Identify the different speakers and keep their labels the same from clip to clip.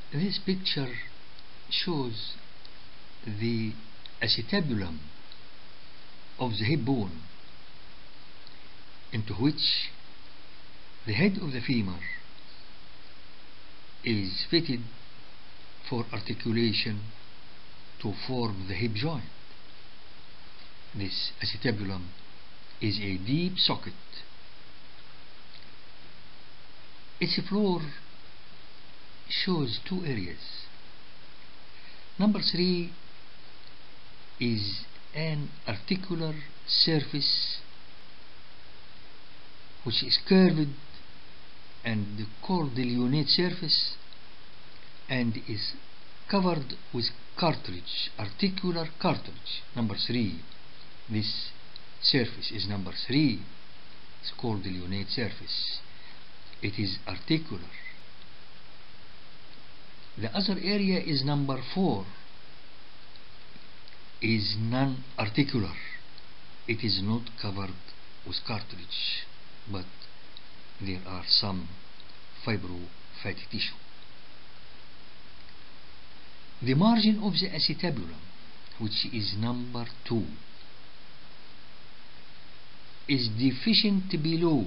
Speaker 1: This picture shows the acetabulum of the hip bone, into which the head of the femur is fitted for articulation to form the hip joint. This acetabulum is a deep socket. Its floor shows two areas. Number 3 is an articular surface which is curved and called the lunate surface, and is covered with cartilage, articular cartilage. Number 3, this surface is number 3. It's called the lunate surface. It is articular. The other area is number 4, is non-articular. It is not covered with cartilage, but there are some fibrofatty tissue. The margin of the acetabulum, which is number 2, is deficient below,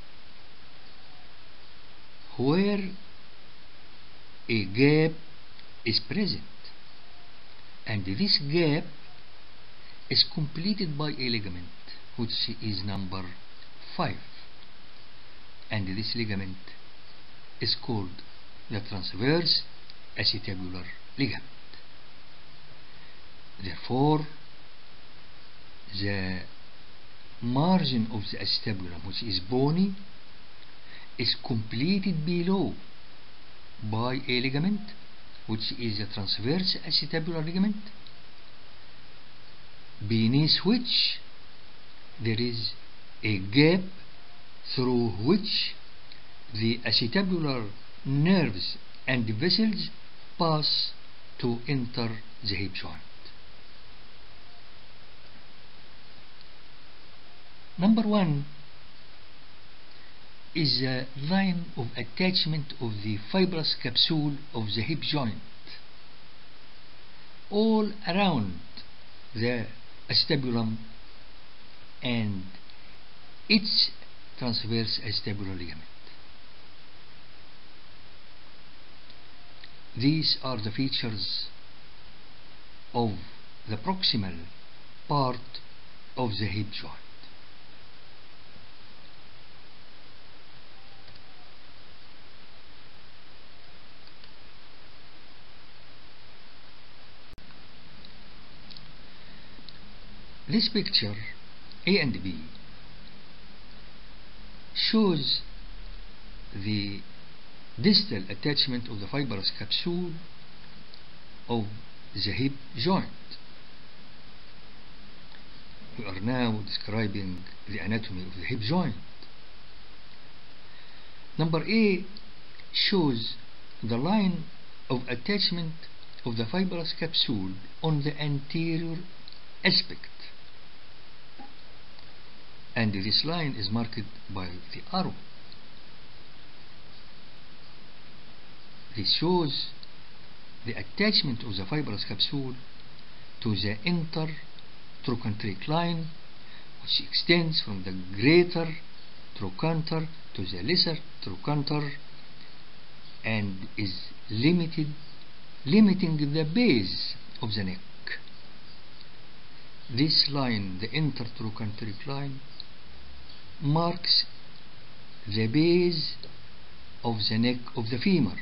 Speaker 1: where a gap is present, and this gap is completed by a ligament which is number 5, and this ligament is called the transverse acetabular ligament. Therefore, the margin of the acetabulum, which is bony, is completed below by a ligament which is the transverse acetabular ligament, beneath which there is a gap through which the acetabular nerves and vessels pass to enter the hip joint. Number 1 is the line of attachment of the fibrous capsule of the hip joint all around the acetabulum and its transverse acetabular ligament. These are the features of the proximal part of the hip joint. This picture, A and B, shows the distal attachment of the fibrous capsule of the hip joint. We are now describing the anatomy of the hip joint. Number A shows the line of attachment of the fibrous capsule on the anterior aspect, and this line is marked by the arrow. This shows the attachment of the fibrous capsule to the intertrochanteric line, which extends from the greater trochanter to the lesser trochanter and is limiting the base of the neck. This line, the intertrochanteric line, marks the base of the neck of the femur,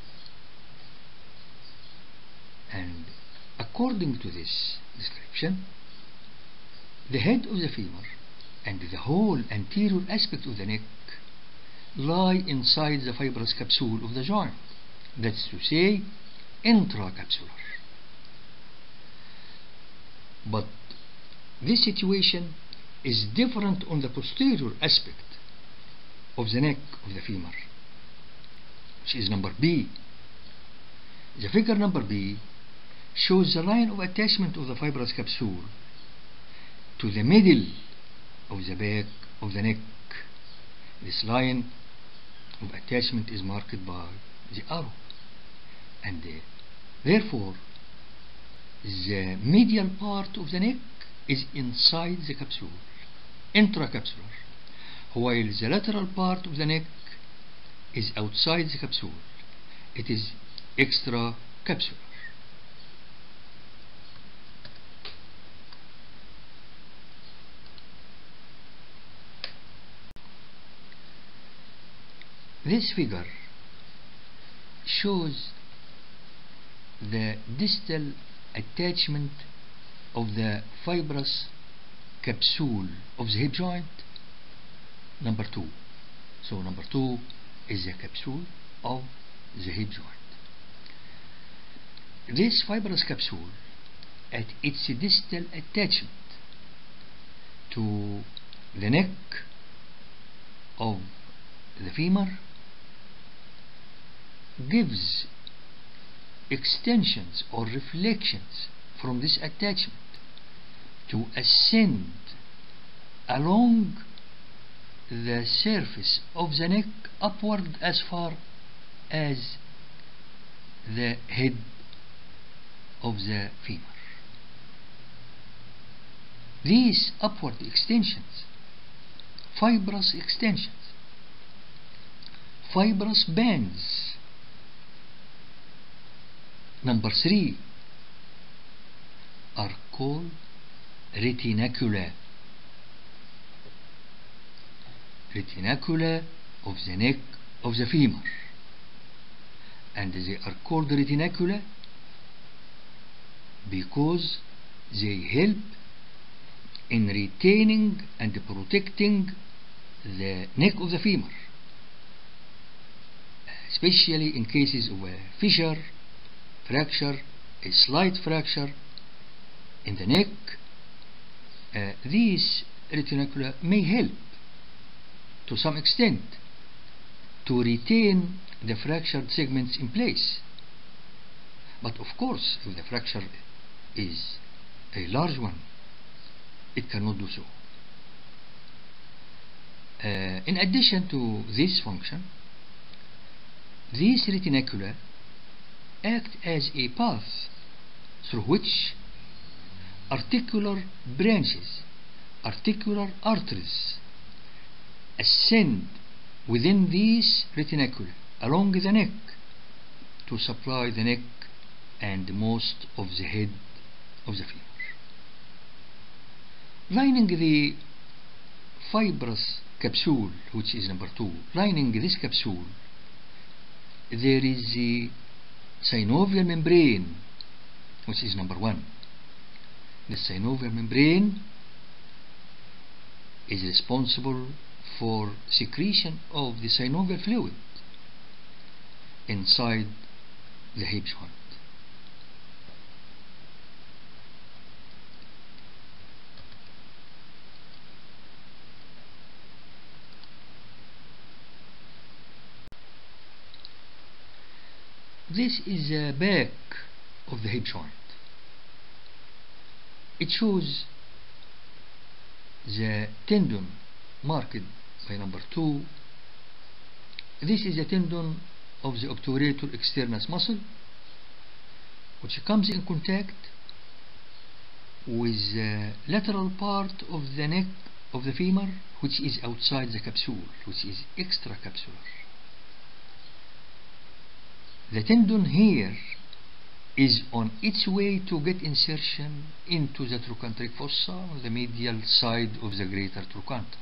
Speaker 1: and according to this description, the head of the femur and the whole anterior aspect of the neck lie inside the fibrous capsule of the joint, that's to say, intracapsular. But this situation is different on the posterior aspect of the neck of the femur, which is number B. The figure number B shows the line of attachment of the fibrous capsule to the middle of the back of the neck. This line of attachment is marked by the arrow. and therefore the medial part of the neck is inside the capsule, intracapsular, while the lateral part of the neck is outside the capsule, it is extracapsular. This figure shows the distal attachment of the fibrous capsule of the hip joint, number 2. So number 2 is the capsule of the hip joint. This fibrous capsule at its distal attachment to the neck of the femur gives extensions or reflections from this attachment to ascend along the surface of the neck upward as far as the head of the femur. These upward extensions, fibrous extensions, fibrous bands, number 3, are called retinacula. Retinacula of the neck of the femur, and they are called retinacula because they help in retaining and protecting the neck of the femur, especially in cases of a fissure, fracture, a slight fracture in the neck. These retinacula may help to some extent to retain the fractured segments in place. But of course, if the fracture is a large one, it cannot do so. In addition to this function, these retinacula act as a path through which articular branches, articular arteries ascend within these retinacula along the neck to supply the neck and most of the head of the femur. Lining the fibrous capsule, which is number 2, lining this capsule, there is the synovial membrane, which is number 1. The synovial membrane is responsible for secretion of the synovial fluid inside the hip joint. This is the back of the hip joint. It shows the tendon marked by number 2. This is the tendon of the obturator externus muscle, which comes in contact with the lateral part of the neck of the femur, which is outside the capsule, which is extracapsular. The tendon here is on its way to get insertion into the trochanteric fossa on the medial side of the greater trochanter.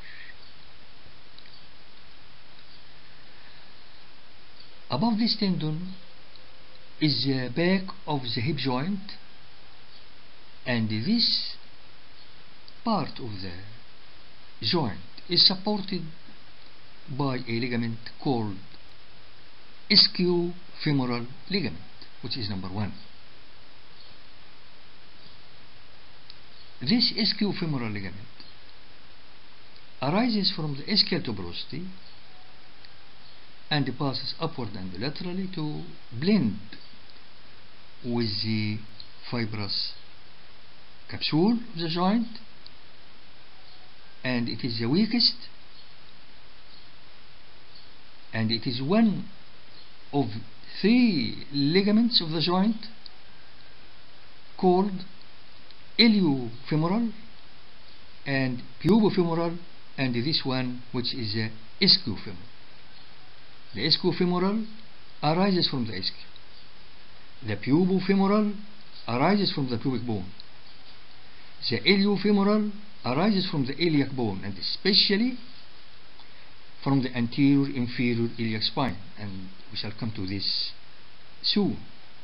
Speaker 1: Above this tendon is the back of the hip joint, and this part of the joint is supported by a ligament called ischiofemoral ligament, which is number 1. This ischiofemoral ligament arises from the ischial tuberosity and passes upward and laterally to blend with the fibrous capsule of the joint, and it is the weakest, and it is one of three ligaments of the joint called iliofemoral and pubofemoral, and this one which is ischiofemoral. The ischiofemoral arises from the ischium. The pubofemoral arises from the pubic bone. The iliofemoral arises from the iliac bone, and especially from the anterior inferior iliac spine, and we shall come to this soon.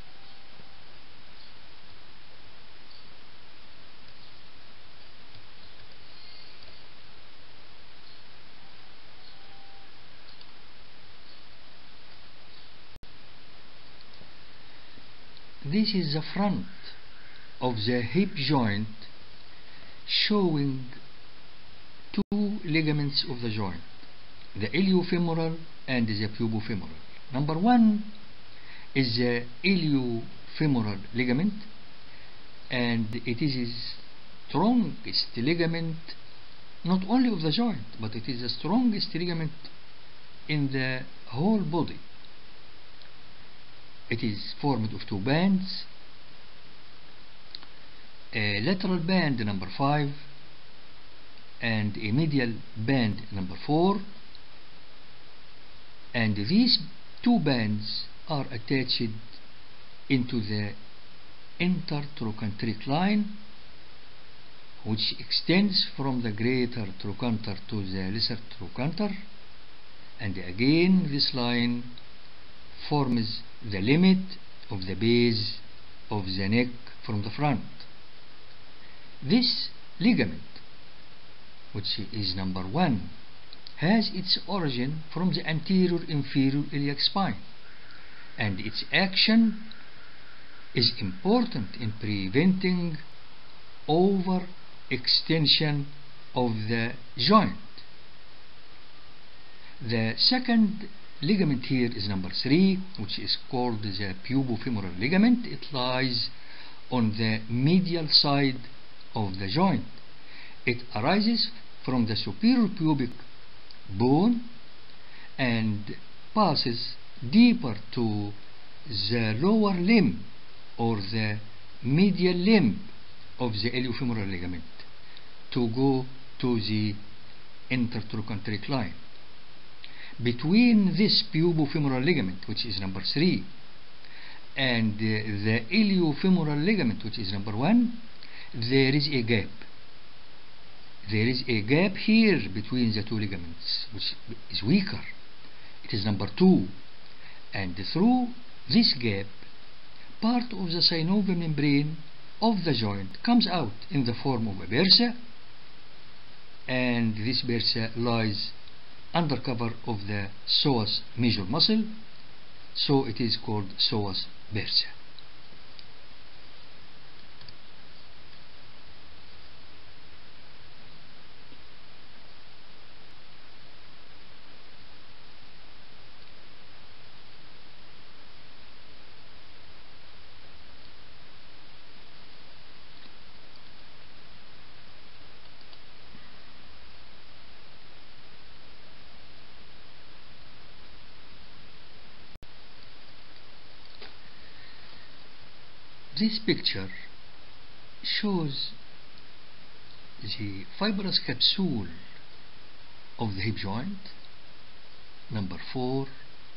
Speaker 1: This is the front of the hip joint, showing two ligaments of the joint, the iliofemoral and the pubofemoral. Number one is the iliofemoral ligament, and it is the strongest ligament not only of the joint, but it is the strongest ligament in the whole body. It is formed of two bands, a lateral band number 5 and a medial band number 4, and these two bands are attached into the intertrochanteric line, which extends from the greater trochanter to the lesser trochanter, and again this line forms the limit of the base of the neck from the front. This ligament, which is number 1, has its origin from the anterior inferior iliac spine, and its action is important in preventing overextension of the joint. The second ligament here is number 3, which is called the pubofemoral ligament. It lies on the medial side of the joint. It arises from the superior pubic bone and passes deeper to the lower limb or the medial limb of the iliofemoral ligament to go to the intertrochanteric line. Between this pubofemoral ligament, which is number 3, and the iliofemoral ligament, which is number 1, there is a gap. There is a gap here between the two ligaments, which is weaker. It is number 2, and through this gap, part of the synovial membrane of the joint comes out in the form of a bursa, and this bursa lies under cover of the psoas major muscle, so it is called psoas bursa. This picture shows the fibrous capsule of the hip joint, number 4,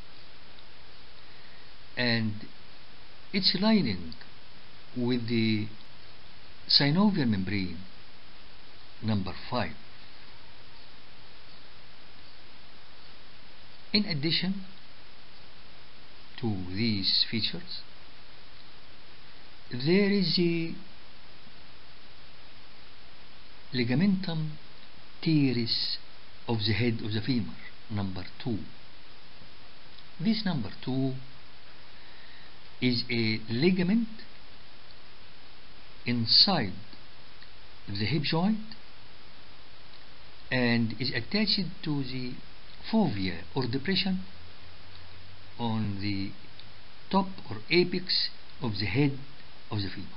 Speaker 1: and its lining with the synovial membrane, number 5. In addition to these features, there is a ligamentum teres of the head of the femur, number 2. This number 2 is a ligament inside the hip joint and is attached to the fovea or depression on the top or apex of the head of the femur.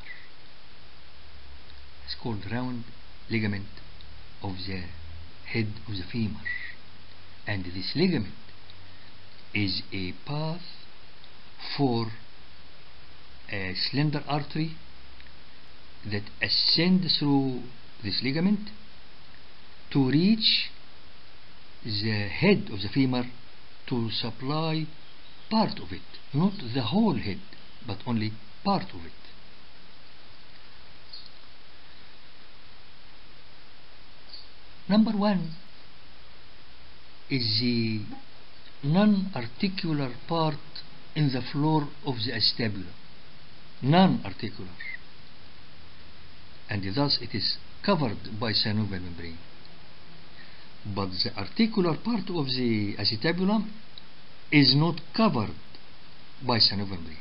Speaker 1: It's called round ligament of the head of the femur, and this ligament is a path for a slender artery that ascends through this ligament to reach the head of the femur to supply part of it, not the whole head, but only part of it. Number one is the non-articular part in the floor of the acetabulum, non-articular, and thus it is covered by synovial membrane. But the articular part of the acetabulum is not covered by synovial membrane.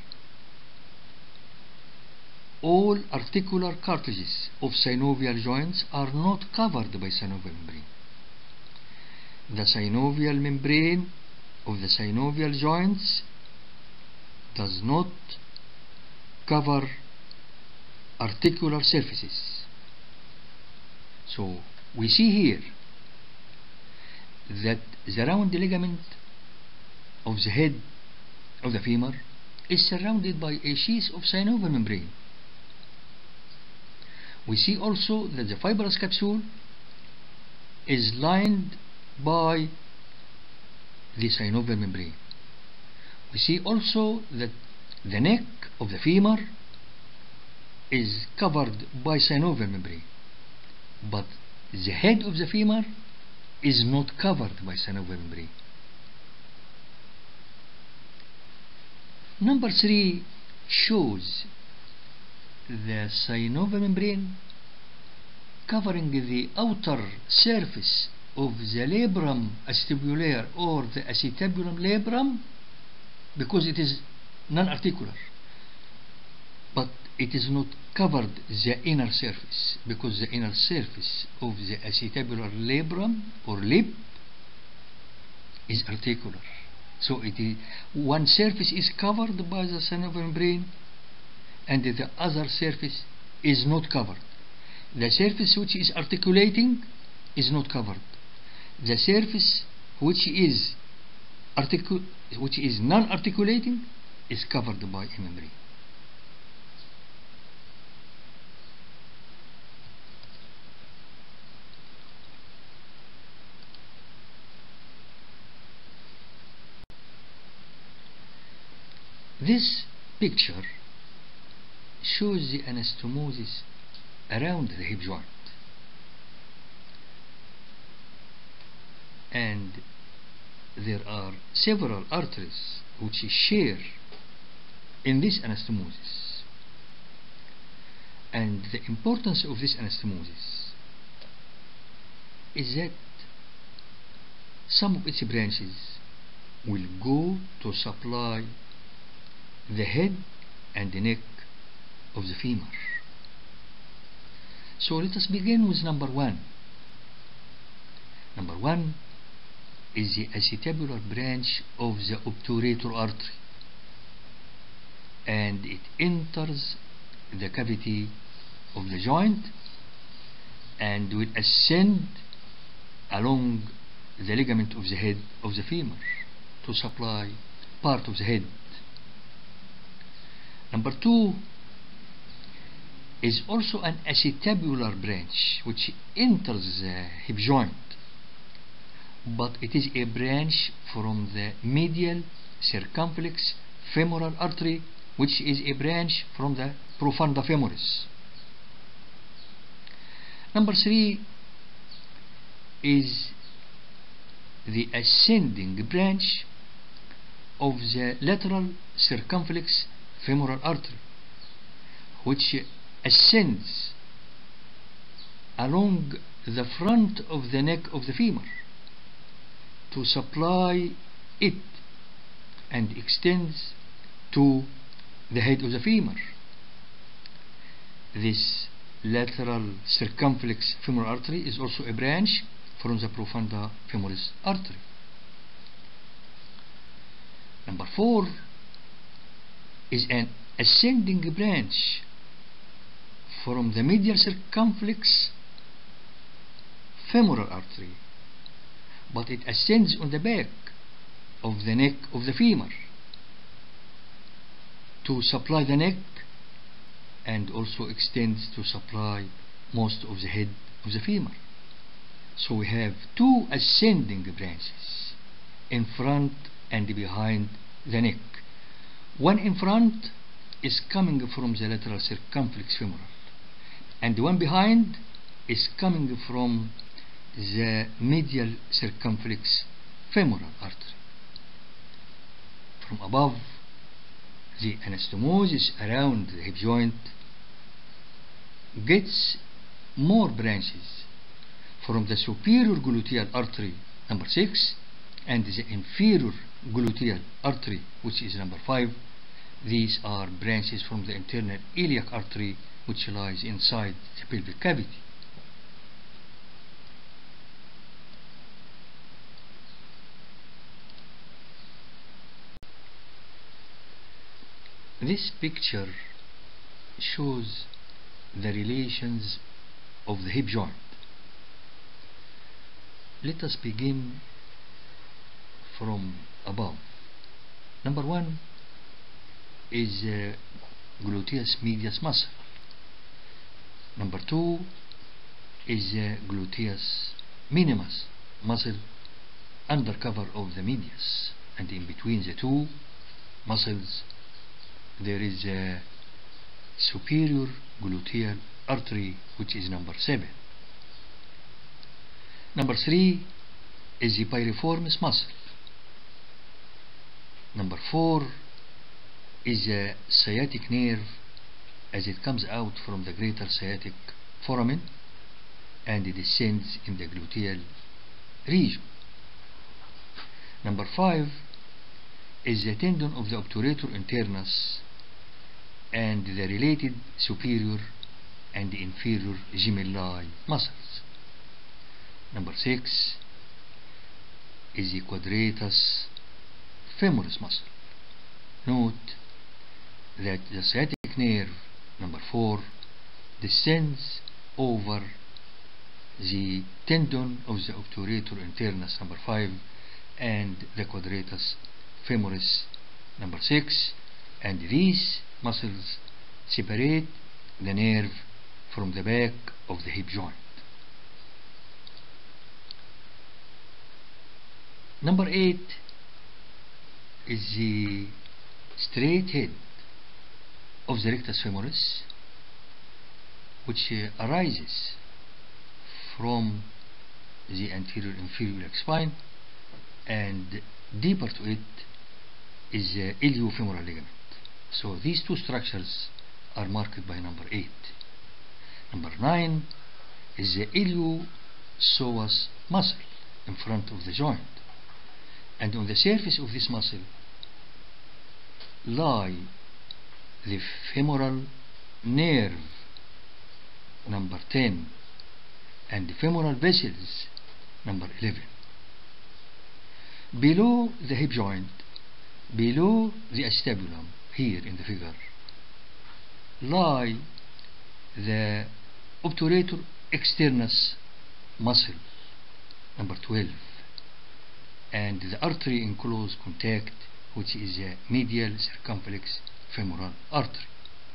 Speaker 1: All articular cartilages of synovial joints are not covered by synovial membrane. The synovial membrane of the synovial joints does not cover articular surfaces. So we see here that the round ligament of the head of the femur is surrounded by a sheath of synovial membrane. We see also that the fibrous capsule is lined by the synovial membrane. We see also that the neck of the femur is covered by synovial membrane, but the head of the femur is not covered by synovial membrane. Number 3 shows the synovial membrane covering the outer surface of the labrum acetabular or the acetabulum labrum, because it is non-articular, but it is not covered the inner surface, because the inner surface of the acetabular labrum or lip is articular. So it is one surface is covered by the synovial membrane and the other surface is not covered. The surface which is articulating is not covered. The surface which is non-articulating is covered by a membrane. This picture shows the anastomosis around the hip joint, and there are several arteries which share in this anastomosis, and the importance of this anastomosis is that some of its branches will go to supply the head and the neck of the femur. So let us begin with number 1. Number 1 is the acetabular branch of the obturator artery, and it enters the cavity of the joint and will ascend along the ligament of the head of the femur to supply part of the head. Number 2 is also an acetabular branch which enters the hip joint, but it is a branch from the medial circumflex femoral artery, which is a branch from the profunda femoris. Number 3 is the ascending branch of the lateral circumflex femoral artery, which ascends along the front of the neck of the femur to supply it and extends to the head of the femur. This lateral circumflex femoral artery is also a branch from the profunda femoris artery. Number 4 is an ascending branch from the medial circumflex femoral artery, but it ascends on the back of the neck of the femur to supply the neck and also extends to supply most of the head of the femur. So we have two ascending branches in front and behind the neck. One in front is coming from the lateral circumflex femoral, and the one behind is coming from the medial circumflex femoral artery. From above, the anastomosis around the hip joint gets more branches from the superior gluteal artery, number 6, and the inferior gluteal artery, which is number 5. These are branches from the internal iliac artery, which lies inside the pelvic cavity. This picture shows the relations of the hip joint. Let us begin from above. Number 1 is gluteus medius muscle. Number 2 is gluteus minimus muscle under cover of the medius, and in between the two muscles there is a superior gluteal artery, which is number 7. Number 3 is the piriformis muscle. Number 4 is the sciatic nerve as it comes out from the greater sciatic foramen and it descends in the gluteal region. Number 5 is the tendon of the obturator internus and the related superior and inferior gemelli muscles. Number 6 is the quadratus femoris muscle. Note that the sciatic nerve, number 4, descends over the tendon of the obturator internus, number 5, and the quadratus femoris, number 6, and these muscles separate the nerve from the back of the hip joint. Number 8 is the straight head of the rectus femoris, which arises from the anterior inferior iliac spine, and deeper to it is the iliofemoral ligament. So these two structures are marked by number 8. Number 9 is the iliopsoas muscle in front of the joint, and on the surface of this muscle lie the femoral nerve, number 10, and the femoral vessels, number 11. Below the hip joint, below the acetabulum, here in the figure, lie the obturator externus muscle, number 12, and the artery in close contact, which is the medial circumflex femoral artery.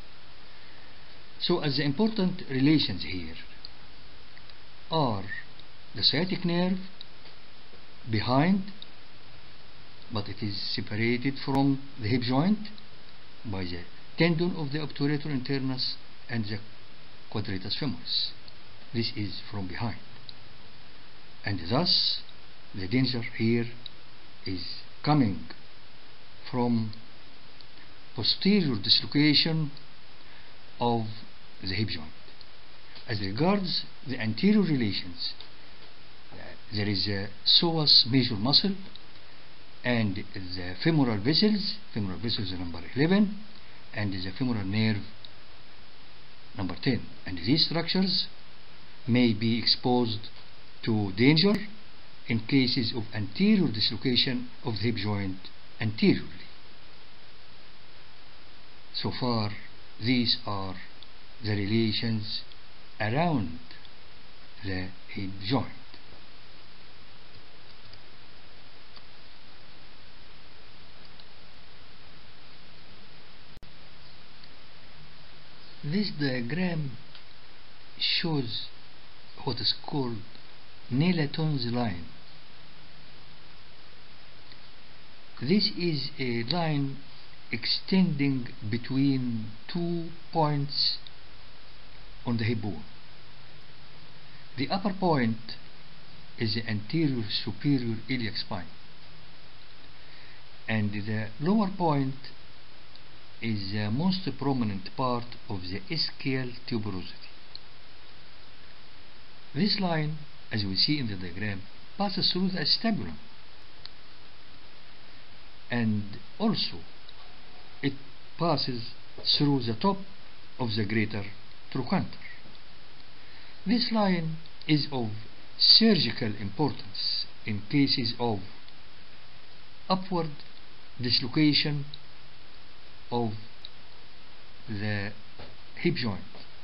Speaker 1: So as the important relations here are the sciatic nerve behind, but it is separated from the hip joint by the tendon of the obturator internus and the quadratus femoris. This is from behind, and thus the danger here is coming from posterior dislocation of the hip joint. As regards the anterior relations, there is a psoas major muscle and the femoral vessels are number 11, and the femoral nerve, number 10, and these structures may be exposed to danger in cases of anterior dislocation of the hip joint anteriorly. So far, these are the relations around the hip joint. This diagram shows what is called Nelaton's line. This is a line extending between 2 points on the hip bone. The upper point is the anterior superior iliac spine, and the lower point is the most prominent part of the ischial tuberosity. This line, as we see in the diagram, passes through the acetabulum, and also it passes through the top of the greater trochanter. This line is of surgical importance in cases of upward dislocation of the hip joint.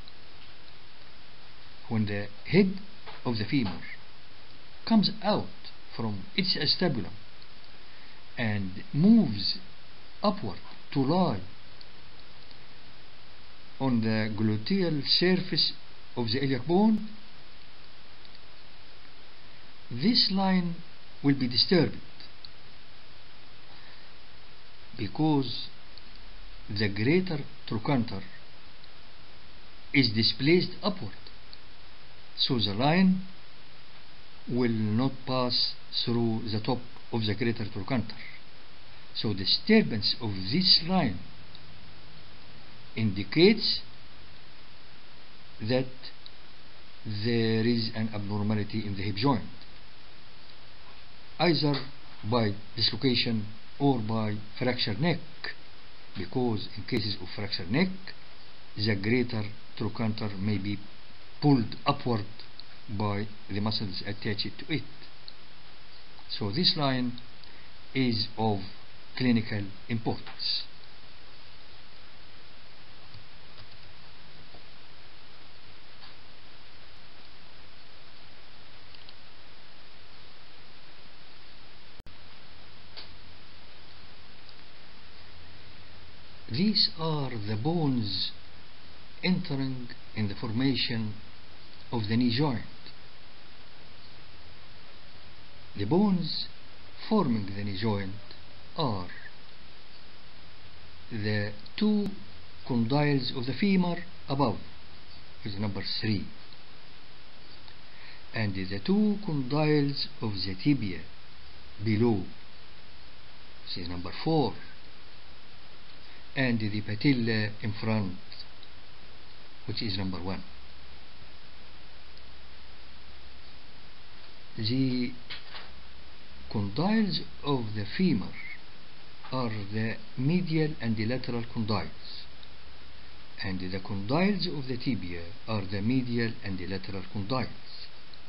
Speaker 1: When the head of the femur comes out from its acetabulum and moves upward to lie on the gluteal surface of the iliac bone, this line will be disturbed because the greater trochanter is displaced upward, so the line will not pass through the top of the greater trochanter. So disturbance of this line indicates that there is an abnormality in the hip joint, either by dislocation or by fractured neck, because in cases of fractured neck the greater trochanter may be pulled upward by the muscles attached to it. So this line is of clinical importance. These are the bones entering in the formation of the knee joint. The bones forming the knee joint are the two condyles of the femur above, which is number 3, and the two condyles of the tibia below, which is number 4, and the patella in front, which is number 1. The condyles of the femur are the medial and the lateral condyles, and the condyles of the tibia are the medial and the lateral condyles.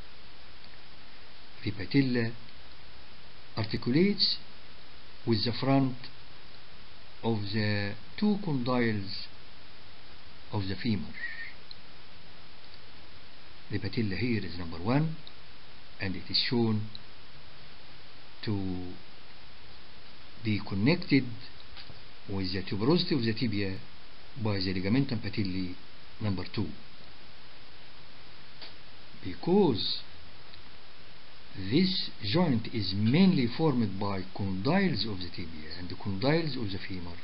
Speaker 1: The patella articulates with the front of the two condyles of the femur. The patella here is number 1, and it is shown to be connected with the tuberosity of the tibia by the ligamentum patelli number 2. Because this joint is mainly formed by condyles of the tibia and the condyles of the femur,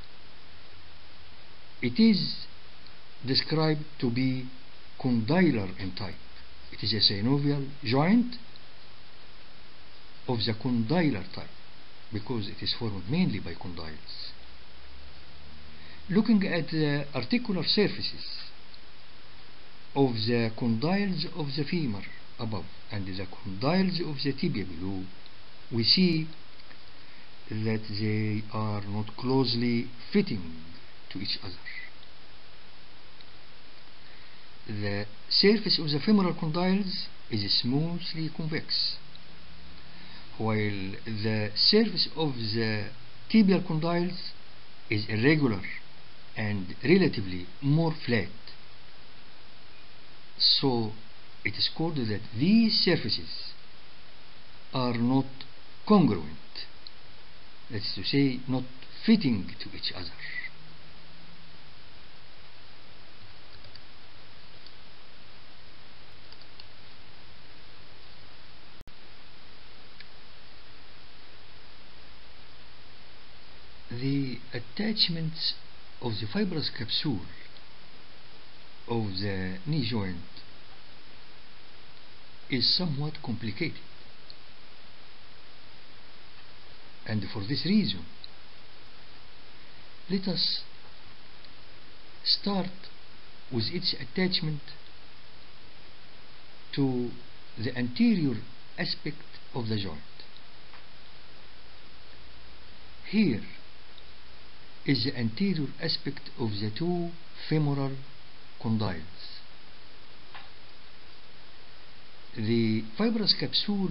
Speaker 1: it is described to be condylar in type. It is a synovial joint of the condylar type because it is formed mainly by condyles. Looking at the articular surfaces of the condyles of the femur above and the condyles of the tibia below, we see that they are not closely fitting to each other. The surface of the femoral condyles is smoothly convex, while the surface of the tibial condyles is irregular and relatively more flat. So it is called that these surfaces are not congruent, that is to say, not fitting to each other. the attachments of the fibrous capsule of the knee joint is somewhat complicated, and for this reason let us start with its attachment to the anterior aspect of the joint. Here is the anterior aspect of the two femoral condyles. The fibrous capsule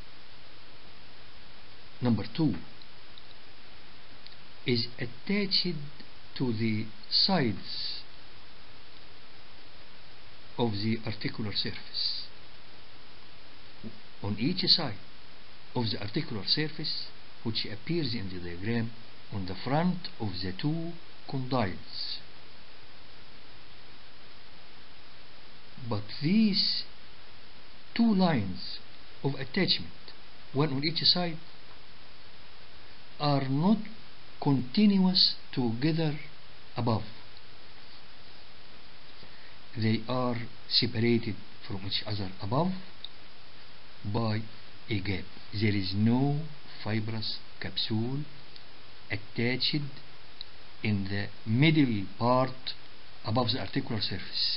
Speaker 1: number 2 is attached to the sides of the articular surface. On each side of the articular surface, which appears in the diagram on the front of the two condyles. But these two lines of attachment, one on each side, are not continuous together above. They are separated from each other above by a gap. There is no fibrous capsule attached in the middle part above the articular surface,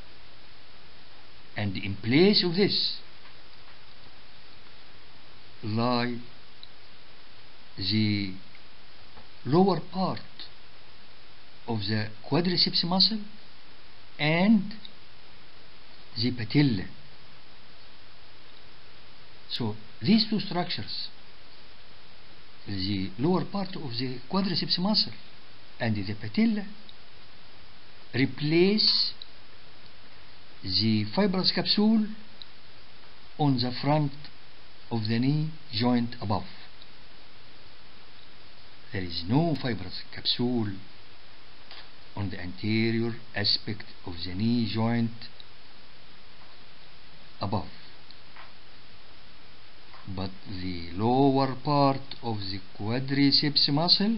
Speaker 1: and in place of this lie the lower part of the quadriceps muscle and the patella. So these two structures, the lower part of the quadriceps muscle and the patella, replace the fibrous capsule on the front of the knee joint above. There is no fibrous capsule on the anterior aspect of the knee joint above, but the lower part of the quadriceps muscle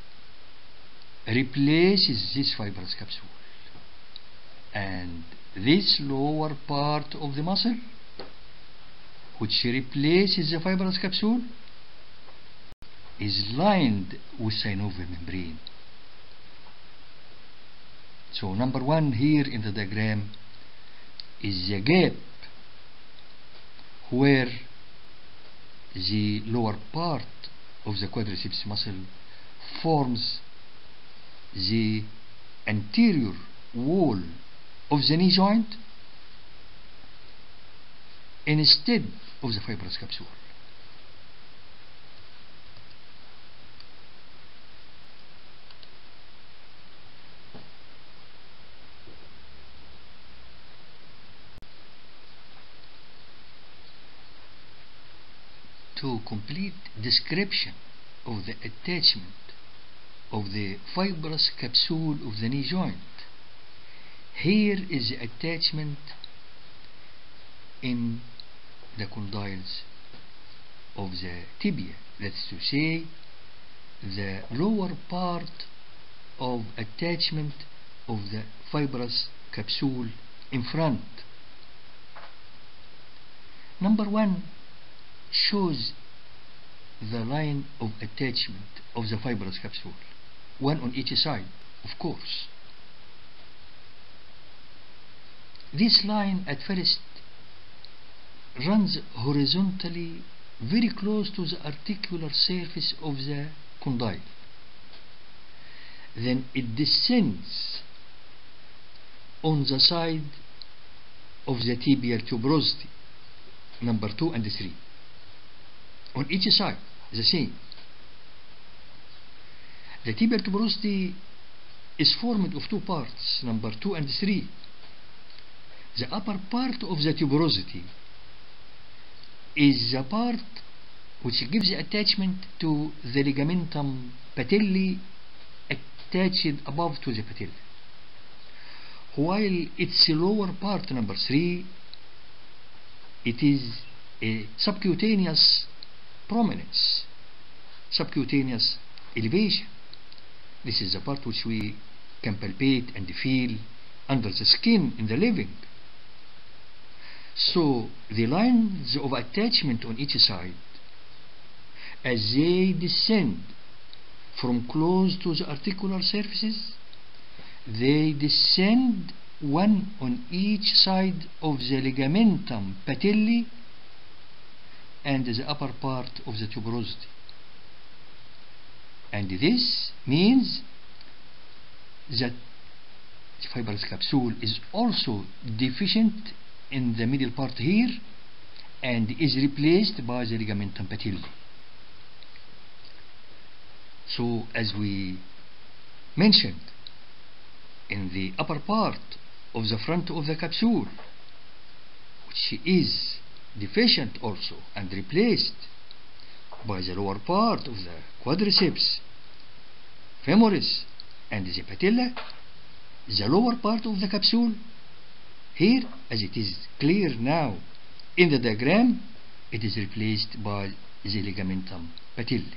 Speaker 1: replaces this fibrous capsule, and this lower part of the muscle, which replaces the fibrous capsule, is lined with synovial membrane. So number 1 here in the diagram is the gap where the lower part of the quadriceps muscle forms the anterior wall of the knee joint instead of the fibrous capsule. To complete description of the attachment of the fibrous capsule of the knee joint, here is the attachment in the condyles of the tibia. That's to say, the lower part of attachment of the fibrous capsule in front. Number 1 shows the line of attachment of the fibrous capsule, one on each side, of course. This line at first runs horizontally very close to the articular surface of the condyle. Then it descends on the side of the tibial tuberosity, number 2 and 3. On each side, the same. The tibial tuberosity is formed of 2 parts, number 2 and 3. The upper part of the tuberosity is the part which gives attachment to the ligamentum patelli attached above to the patella, while its lower part, number 3, it is a subcutaneous prominence, subcutaneous elevation. This is the part which we can palpate and feel under the skin in the living. So the lines of attachment on each side, as they descend from close to the articular surfaces, they descend one on each side of the ligamentum patelli and the upper part of the tuberosity. And this means that the fibrous capsule is also deficient in the middle part here and is replaced by the ligamentum patelli. So as we mentioned, in the upper part of the front of the capsule, which is deficient also and replaced by the lower part of the quadriceps femoris and the patella, the lower part of the capsule here, as it is clear now in the diagram, it is replaced by the ligamentum patelli.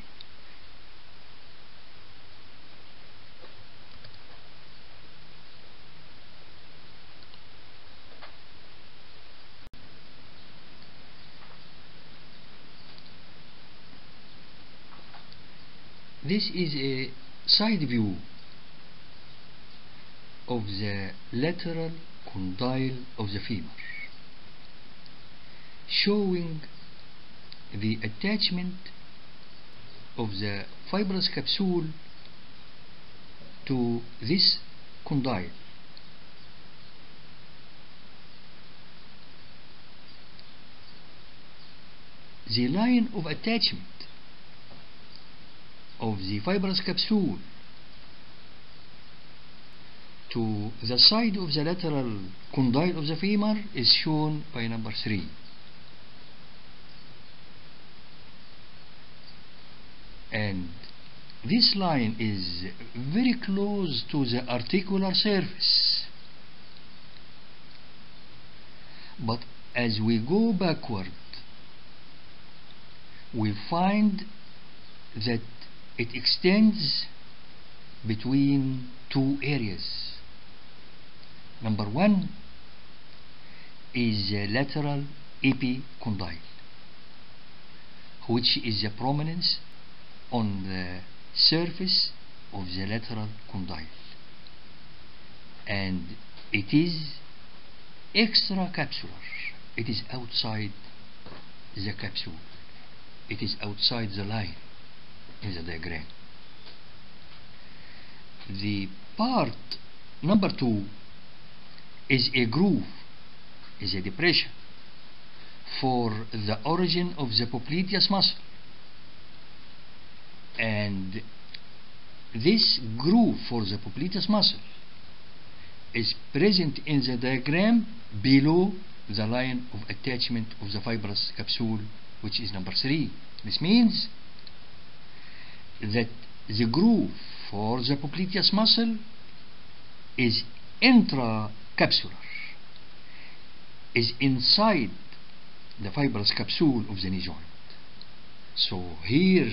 Speaker 1: This is a side view of the lateral condyle of the femur, showing the attachment of the fibrous capsule to this condyle. The line of attachment of the fibrous capsule to the side of the lateral condyle of the femur is shown by number 3. And this line is very close to the articular surface. But as we go backward, we find that it extends between two areas. Number 1 is the lateral epicondyle, which is the prominence on the surface of the lateral condyle, and it is extracapsular. It is outside the capsule. It is outside the line in the diagram. The part number 2 is a groove, is a depression for the origin of the popliteus muscle, and this groove for the popliteus muscle is present in the diagram below the line of attachment of the fibrous capsule, which is number 3. This means that the groove for the popliteus muscle is intracapsular, is inside the fibrous capsule of the knee joint. So here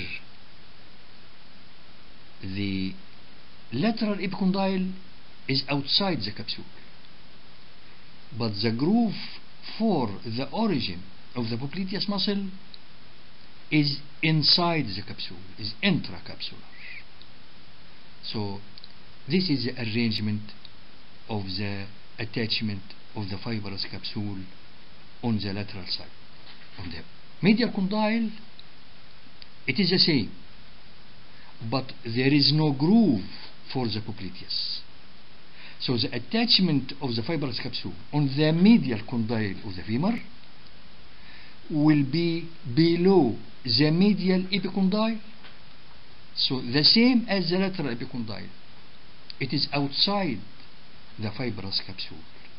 Speaker 1: the lateral epicondyle is outside the capsule, but the groove for the origin of the popliteus muscle is inside the capsule, is intracapsular. So this is the arrangement of the attachment of the fibrous capsule on the lateral side. On the medial condyle, it is the same, but there is no groove for the popliteus. So the attachment of the fibrous capsule on the medial condyle of the femur will be below the medial epicondyle, so the same as the lateral epicondyle. It is outside the fibrous capsule.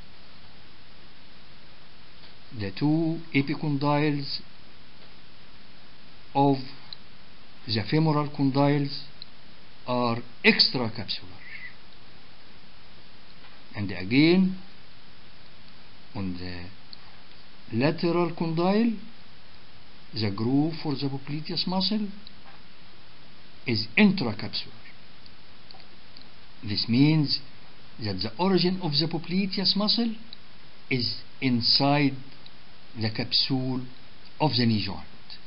Speaker 1: The two epicondyles of the femoral condyles are extracapsular, and again on the lateral condyle, the groove for the popliteus muscle is intracapsular. This means that the origin of the popliteus muscle is inside the capsule of the knee joint.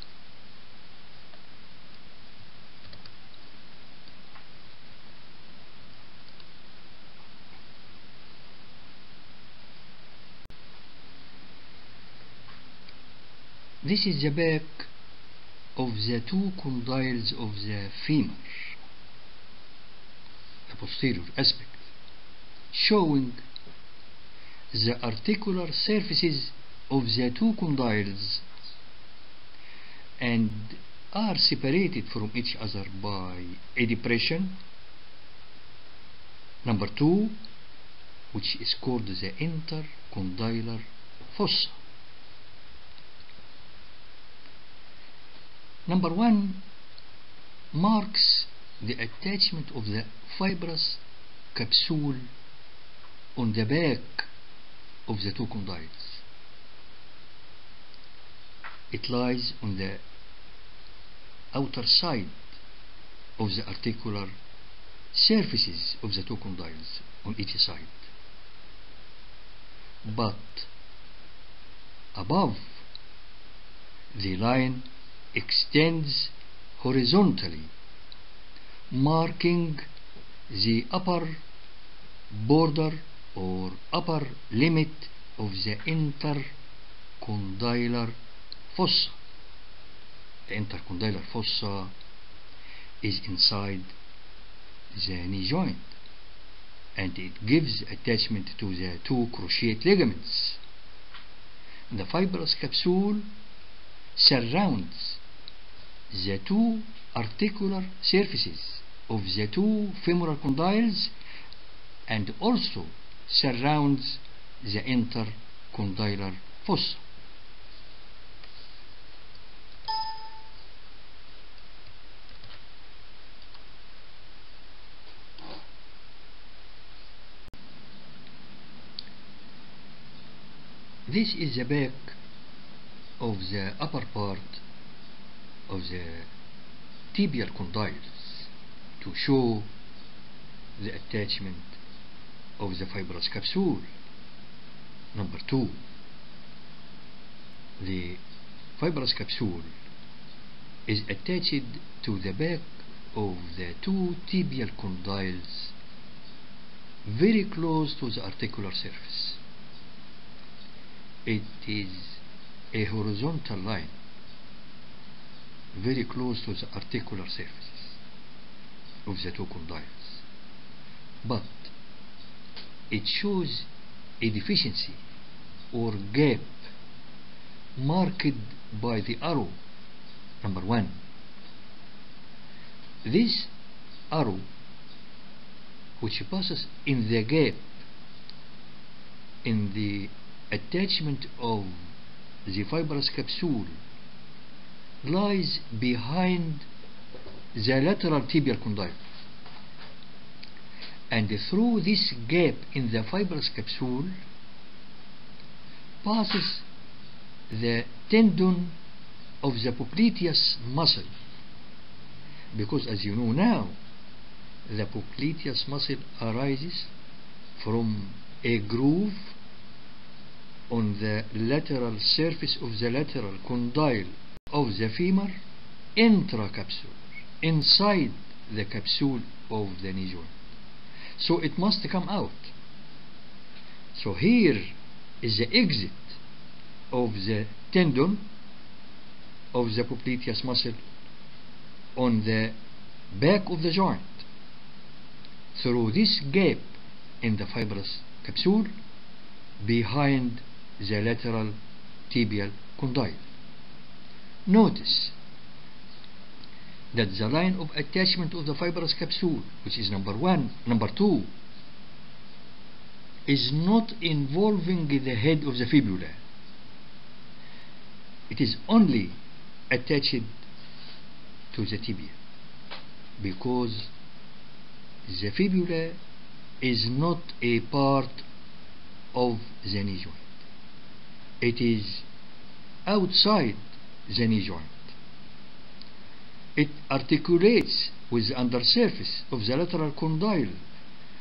Speaker 1: This is the back of the two condyles of the femur, the posterior aspect, showing the articular surfaces of the two condyles and are separated from each other by a depression, number 2, which is called the intercondylar fossa. Number 1 marks the attachment of the fibrous capsule on the back of the two condyles. It lies on the outer side of the articular surfaces of the two condyles on each side, but above, the line extends horizontally, marking the upper border or upper limit of the intercondylar fossa. The intercondylar fossa is inside the knee joint, and it gives attachment to the two cruciate ligaments. The fibrous capsule surrounds the two articular surfaces of the two femoral condyles and also surrounds the intercondylar fossa. This is the back of the upper part of the tibial condyles to show the attachment of the fibrous capsule. Number 2, the fibrous capsule is attached to the back of the two tibial condyles very close to the articular surface. It is a horizontal line very close to the articular surfaces of the two condyles, but it shows a deficiency or gap marked by the arrow number 1. This arrow, which passes in the gap in the attachment of the fibrous capsule, lies behind the lateral tibial condyle, and through this gap in the fibrous capsule passes the tendon of the popliteus muscle, because as you know now, the popliteus muscle arises from a groove on the lateral surface of the lateral condyle of the femur intracapsular, inside the capsule of the knee joint. So it must come out. So here is the exit of the tendon of the popliteus muscle on the back of the joint through this gap in the fibrous capsule behind the lateral tibial condyle. Notice that the line of attachment of the fibrous capsule, which is number 1, number 2, is not involving the head of the fibula. It is only attached to the tibia, because the fibula is not a part of the knee joint. It is outside the knee joint. It articulates with the undersurface of the lateral condyle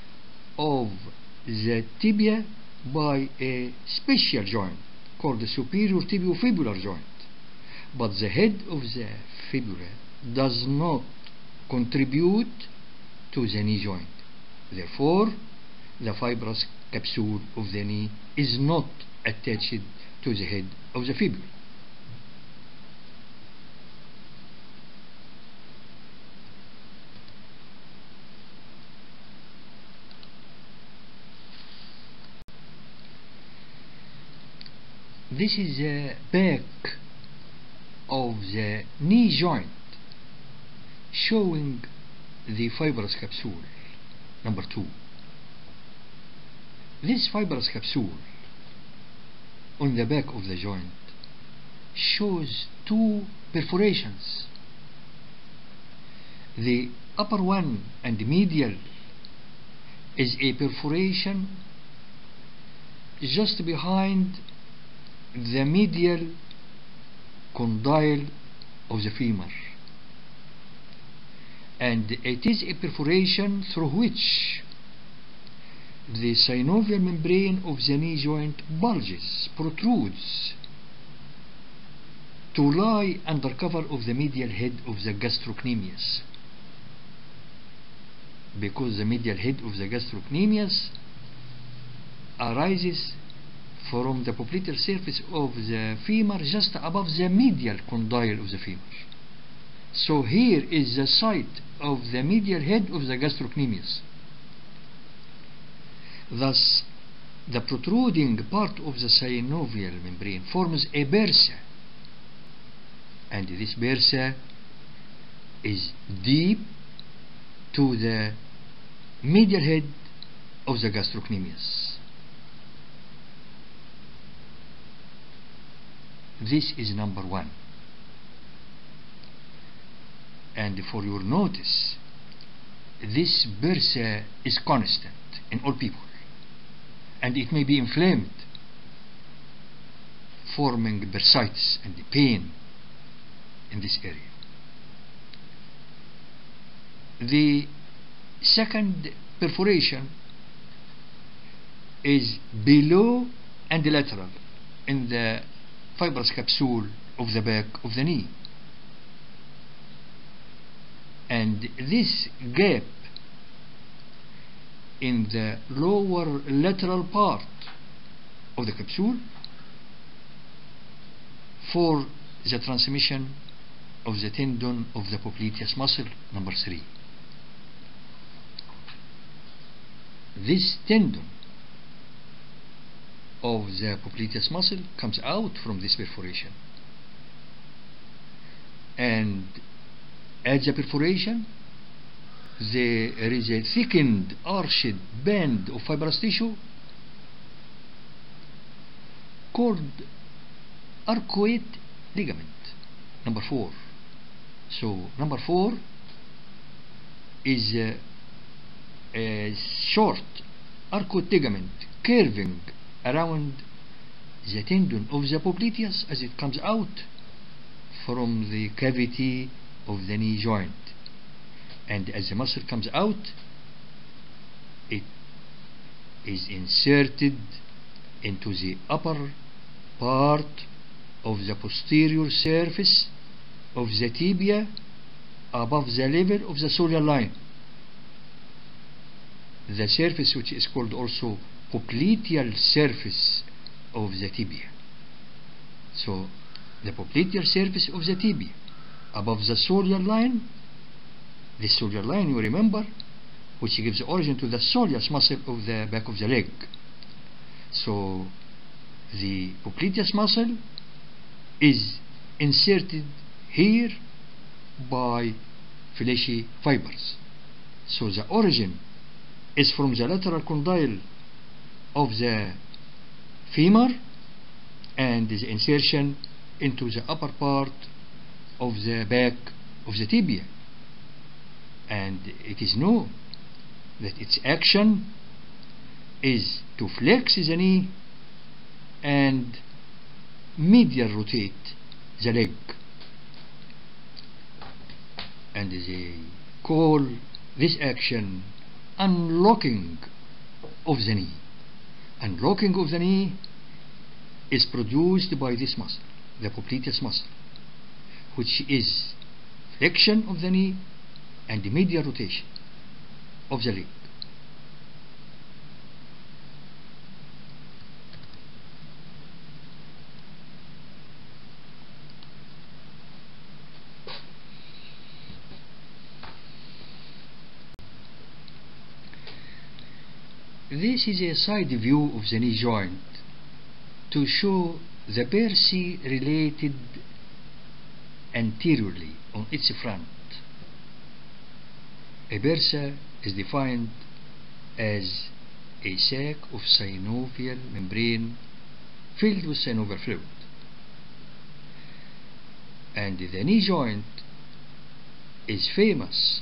Speaker 1: of the tibia by a special joint called the superior tibiofibular joint, but the head of the fibula does not contribute to the knee joint. Therefore, the fibrous capsule of the knee is not attached to the head of the fibula. This is the back of the knee joint showing the fibrous capsule. Number 2. This fibrous capsule on the back of the joint shows 2 perforations. The upper one and medial is a perforation just behind the medial condyle of the femur, and it is a perforation through which the synovial membrane of the knee joint bulges, protrudes, to lie under cover of the medial head of the gastrocnemius, because the medial head of the gastrocnemius arises from the popliteal surface of the femur just above the medial condyle of the femur. So here is the site of the medial head of the gastrocnemius. Thus, the protruding part of the synovial membrane forms a bursa, and this bursa is deep to the medial head of the gastrocnemius. This is number 1. And for your notice, this bursa is constant in all people, and it may be inflamed, forming bursitis and pain in this area. The second perforation is below and lateral in the fibrous capsule of the back of the knee, and this gap in the lower lateral part of the capsule for the transmission of the tendon of the popliteus muscle, number 3. This tendon of the popliteus muscle comes out from this perforation, and at the perforation there is a thickened arched band of fibrous tissue called arcuate ligament, number 4. So number 4 is a short arcuate ligament curving around the tendon of the popliteus as it comes out from the cavity of the knee joint, and as the muscle comes out, it is inserted into the upper part of the posterior surface of the tibia above the level of the soleal line, the surface which is called also popliteal surface of the tibia. So the popliteal surface of the tibia above the soleal line, the soleal line, you remember, which gives origin to the soleus muscle of the back of the leg. So the popliteus muscle is inserted here by fleshy fibers. So the origin is from the lateral condyle of the femur, and the insertion into the upper part of the back of the tibia, and it is known that its action is to flex the knee and medial rotate the leg, and they call this action unlocking of the knee. And locking of the knee is produced by this muscle, the popliteus muscle, which is flexion of the knee and medial rotation of the leg. This is a side view of the knee joint to show the bursae related anteriorly on its front. A bursa is defined as a sac of synovial membrane filled with synovial fluid, and the knee joint is famous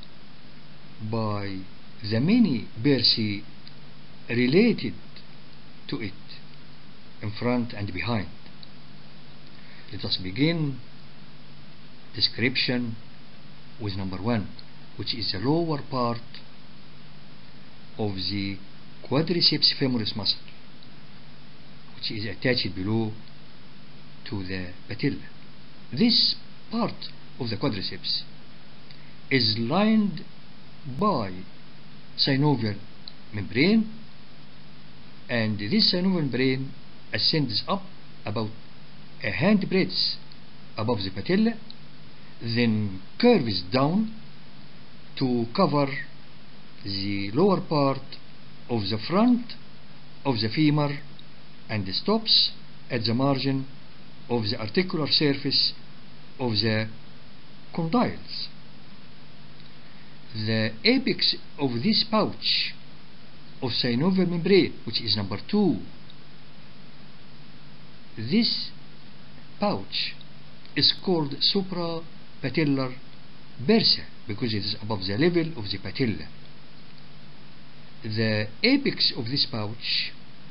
Speaker 1: by the many bursae related to it in front and behind. Let us begin description with number 1, which is the lower part of the quadriceps femoris muscle, which is attached below to the patella. This part of the quadriceps is lined by synovial membrane, and this synovial membrane ascends up about a hand breadth above the patella, then curves down to cover the lower part of the front of the femur and stops at the margin of the articular surface of the condyles. The apex of this pouch of synovial membrane, which is number 2, this pouch is called suprapatellar bursa because it is above the level of the patella. The apex of this pouch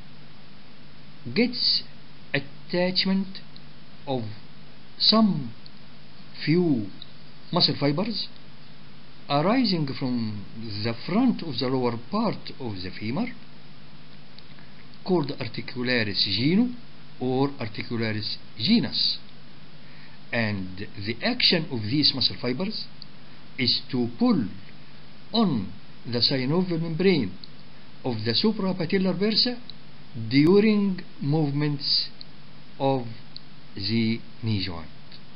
Speaker 1: gets attachment of some few muscle fibers arising from the front of the lower part of the femur, called articularis genu or articularis genus, and the action of these muscle fibers is to pull on the synovial membrane of the suprapatellar bursa during movements of the knee joint.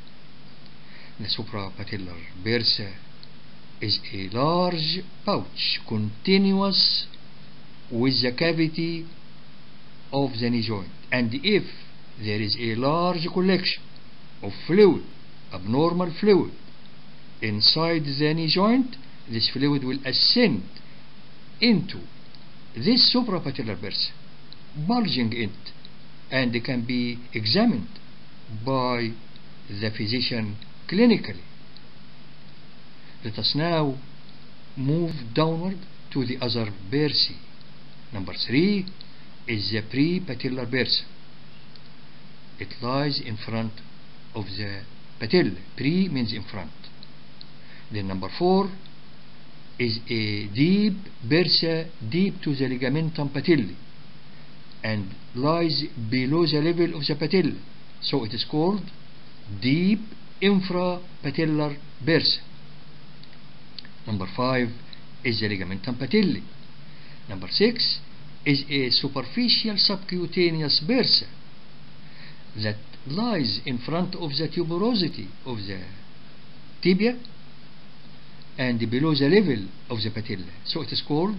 Speaker 1: The suprapatellar bursa is a large pouch continuous with the cavity of the knee joint, and if there is a large collection of fluid, abnormal fluid, inside the knee joint, this fluid will ascend into this suprapatellar bursa, bulging it, and can be examined by the physician clinically. Let us now move downward to the other bursae. Number 3 is the prepatellar bursa. It lies in front of the patella. Pre means in front. Then number 4 is a deep bursa, deep to the ligamentum patelli, and lies below the level of the patella, so it is called deep infrapatellar bursa. Number 5 is the ligamentum patelli. Number 6 is a superficial subcutaneous bursa that lies in front of the tuberosity of the tibia and below the level of the patella, so it is called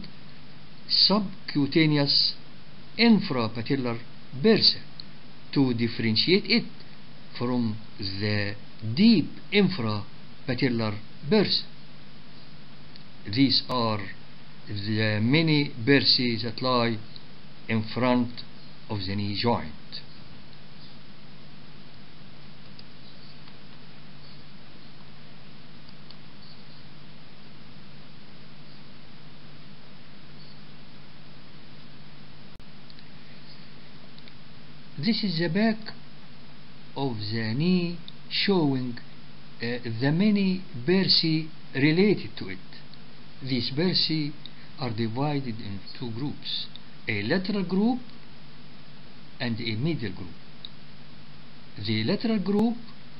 Speaker 1: subcutaneous infrapatellar bursa to differentiate it from the deep infrapatellar bursa. These are the many bursae that lie in front of the knee joint. This is the back of the knee showing the many bursae related to it. These bursae are divided into two groups, a lateral group and a medial group. The lateral group,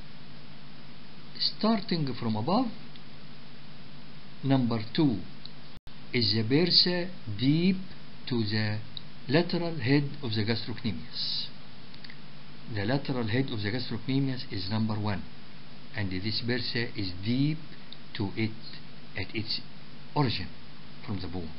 Speaker 1: starting from above, number 2 is the bursa deep to the lateral head of the gastrocnemius. The lateral head of the gastrocnemius is number 1, and this bursa is deep to it at its origin from the bone.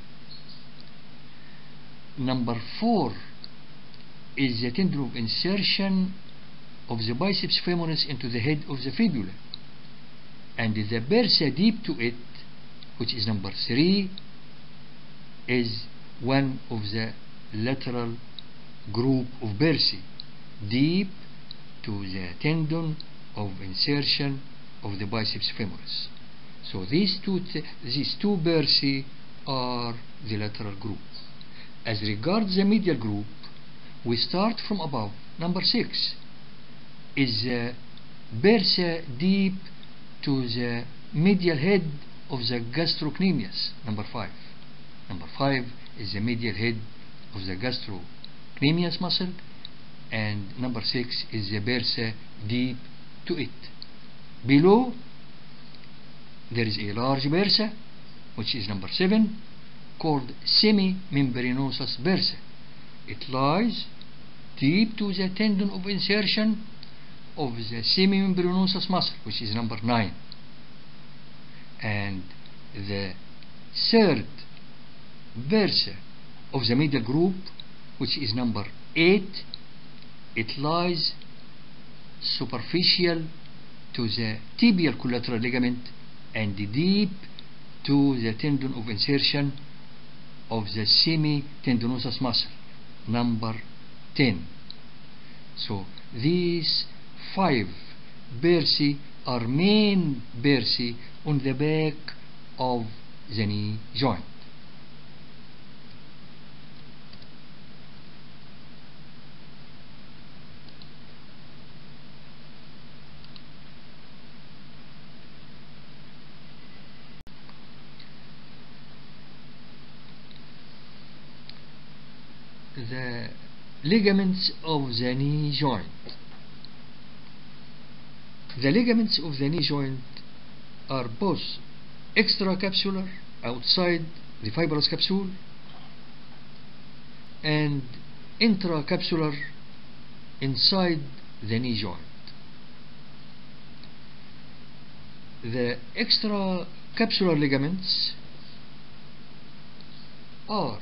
Speaker 1: Number 4 is the tendon of insertion of the biceps femoris into the head of the fibula, and the bursa deep to it, which is number 3, is one of the lateral group of bursae deep to the tendon of insertion of the biceps femoris. So these two bursae are the lateral group. As regards the medial group, we start from above. Number 6 is the bursa deep to the medial head of the gastrocnemius. Number 5 is the medial head of the gastrocnemius muscle, and number 6 is the bursa deep to it. Below there is a large bursa, which is number 7, called semimembranosus bursa. It lies deep to the tendon of insertion of the semimembranosus muscle, which is number 9. And the third bursa of the medial group, which is number 8, it lies superficial to the tibial collateral ligament and deep to the tendon of insertion of the semitendinosus muscle, number 10. So these 5 bursae are main bursae on the back of the knee joint. The ligaments of the knee joint. The ligaments of the knee joint are both extracapsular, outside the fibrous capsule, and intracapsular, inside the knee joint. The extracapsular ligaments are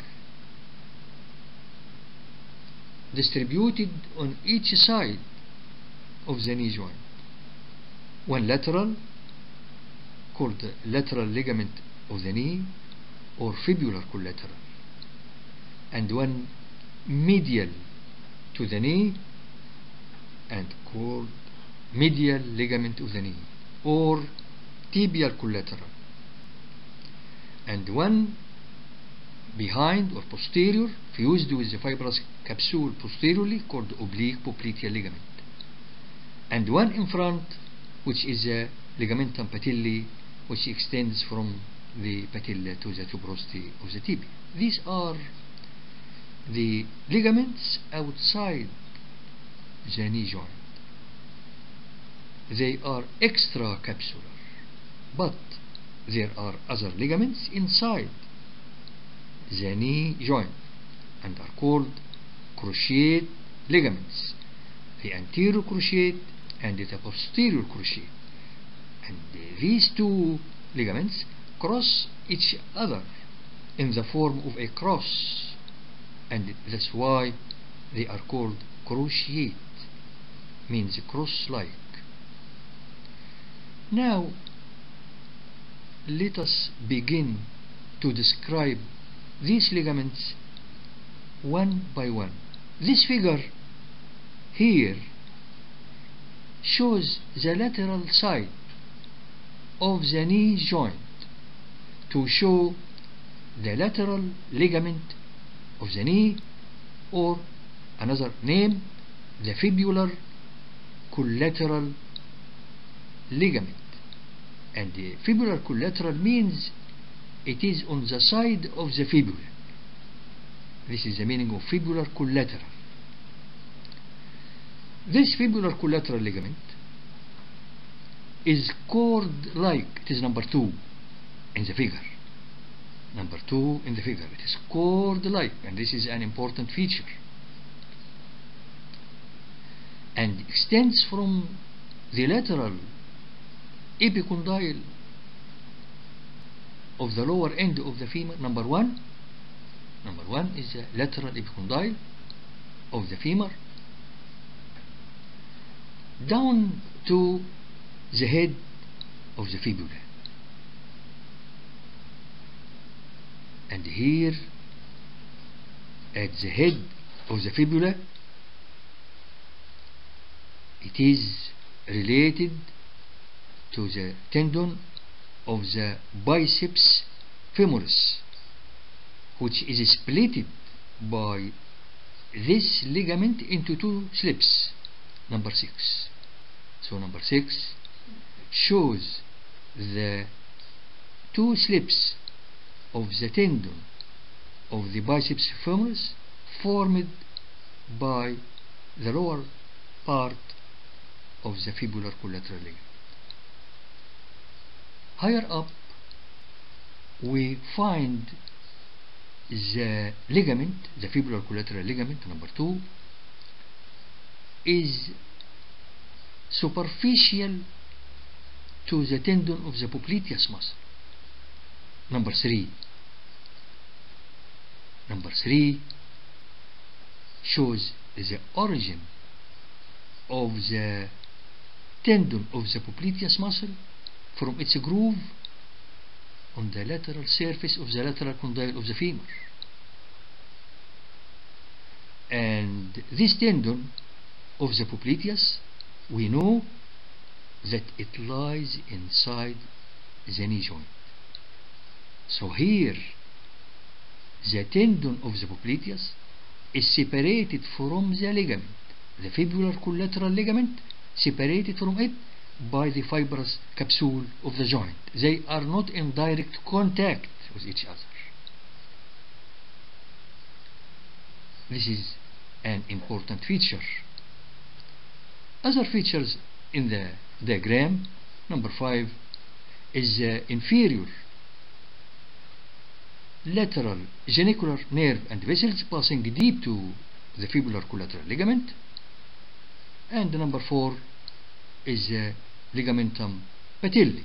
Speaker 1: distributed on each side of the knee joint. One lateral, called the lateral ligament of the knee or fibular collateral, and one medial to the knee and called medial ligament of the knee or tibial collateral, and one behind or posterior, fused with the fibrous capsule posteriorly, called oblique popliteal ligament, and one in front, which is the ligamentum patellae, which extends from the patella to the tuberosity of the tibia. These are the ligaments outside the knee joint. They are extracapsular, but there are other ligaments inside the knee joint and are called cruciate ligaments, the anterior cruciate and the posterior cruciate, and these two ligaments cross each other in the form of a cross, and that's why they are called cruciate, means cross-like. Now let us begin to describe these ligaments one by one. This figure here shows the lateral side of the knee joint to show the lateral ligament of the knee, or another name, the fibular collateral ligament. And the fibular collateral means it is on the side of the fibula. This is the meaning of fibular collateral. This fibular collateral ligament is cord-like. It is number 2 in the figure. Number 2 in the figure. It is cord-like, and this is an important feature, and extends from the lateral epicondyle of the lower end of the femur. Number one is the lateral epicondyle of the femur down to the head of the fibula. And here at the head of the fibula, it is related to the tendon of the biceps femoris, which is split by this ligament into 2 slips. Number 6. So number 6 shows the 2 slips of the tendon of the biceps femoris formed by the lower part of the fibular collateral ligament. Higher up we find the ligament, the fibular collateral ligament number 2, is superficial to the tendon of the popliteus muscle. Number 3 shows the origin of the tendon of the popliteus muscle from its groove on the lateral surface of the lateral condyle of the femur. And this tendon of the popliteus, we know that it lies inside the knee joint. So here the tendon of the popliteus is separated from the ligament, the fibular collateral ligament, separated from it by the fibrous capsule of the joint. They are not in direct contact with each other. This is an important feature. Other features in the diagram, number 5, is the inferior lateral genicular nerve and vessels passing deep to the fibular collateral ligament, and number 4 is the ligamentum patelli.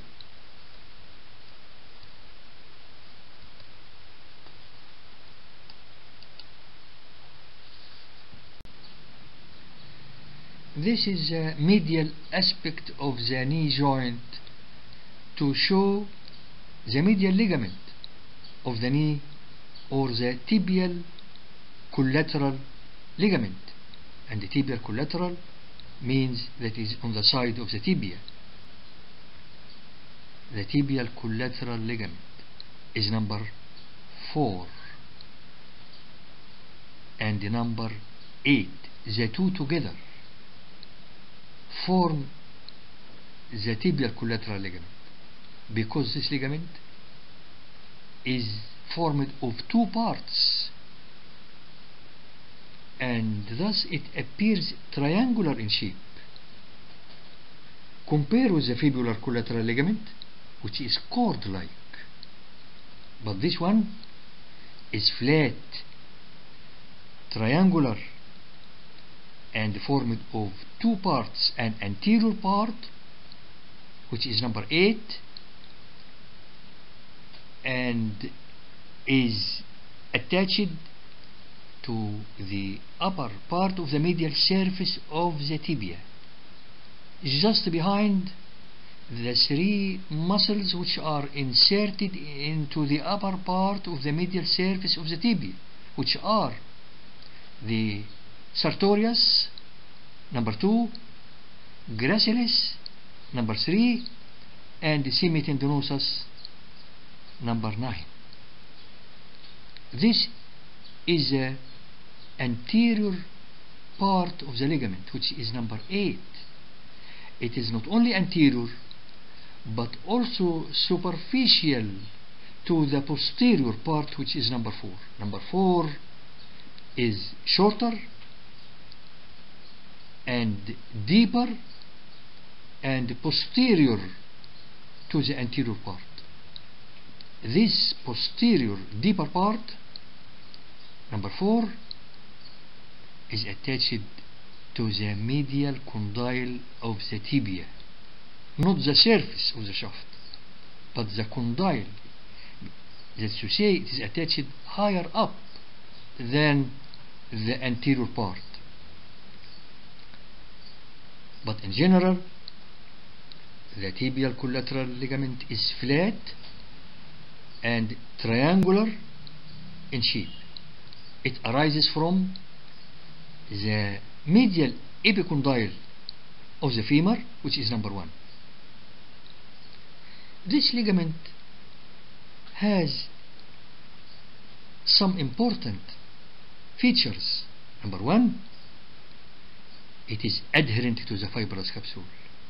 Speaker 1: This is the medial aspect of the knee joint to show the medial ligament of the knee, or the tibial collateral ligament. And the tibial collateral means that is on the side of the tibia. The tibial collateral ligament is number 4 and number 8. The two together form the tibial collateral ligament, because this ligament is formed of 2 parts, and thus it appears triangular in shape. Compare with the fibular collateral ligament, which is cord-like, but this one is flat, triangular, and formed of 2 parts, an anterior part, which is number 8, and is attached to the upper part of the medial surface of the tibia, just behind the 3 muscles which are inserted into the upper part of the medial surface of the tibia, which are the sartorius, number 2, gracilis, number 3, and semitendinosus, number 9. This is the anterior part of the ligament, which is number 8. It is not only anterior but also superficial to the posterior part, which is number 4. Number 4 is shorter and deeper and posterior to the anterior part. This posterior deeper part, number 4, is attached to the medial condyle of the tibia, not the surface of the shaft, but the condyle. That's to say, it is attached higher up than the anterior part. But in general, the tibial collateral ligament is flat and triangular in shape. It arises from the medial epicondyle of the femur, which is number 1. This ligament has some important features. Number 1, it is adherent to the fibrous capsule,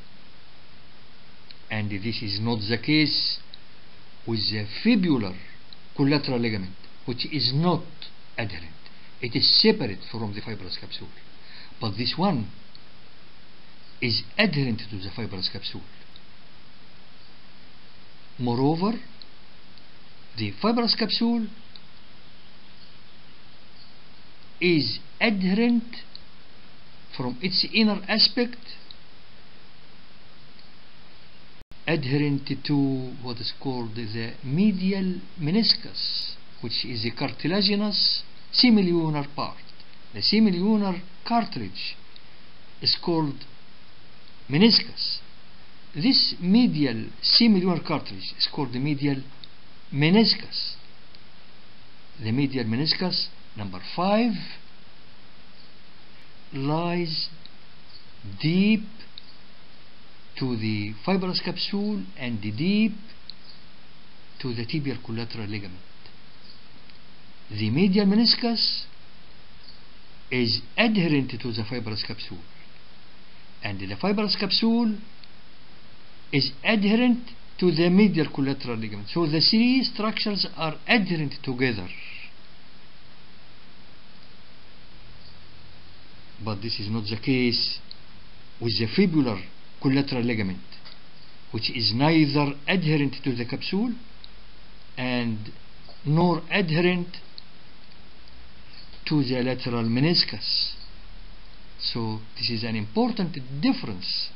Speaker 1: and this is not the case with the fibular collateral ligament, which is not adherent. It is separate from the fibrous capsule, but this one is adherent to the fibrous capsule. Moreover, the fibrous capsule is adherent from its inner aspect, adherent to what is called the medial meniscus, which is a cartilaginous semilunar part. The semilunar cartilage is called meniscus. This medial semilunar cartilage is called the medial meniscus. The medial meniscus, number 5, lies deep to the fibrous capsule and deep to the tibial collateral ligament. The medial meniscus is adherent to the fibrous capsule, and the fibrous capsule is adherent to the medial collateral ligament. So the 3 structures are adherent together. But this is not the case with the fibular collateral ligament, which is neither adherent to the capsule and nor adherent to the lateral meniscus. So this is an important difference.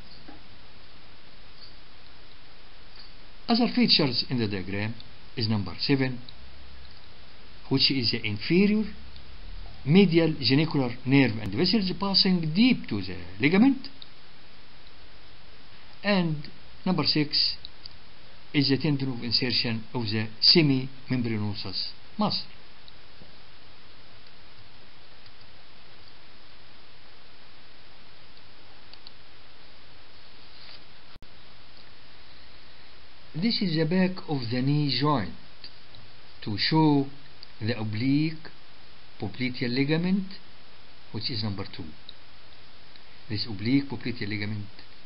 Speaker 1: Other features in the diagram is number 7, which is the inferior medial genicular nerve and vessels passing deep to the ligament, and number 6 is the tendon of insertion of the semimembranosus muscle. This is the back of the knee joint to show the oblique popliteal ligament, which is number 2. This oblique popliteal ligament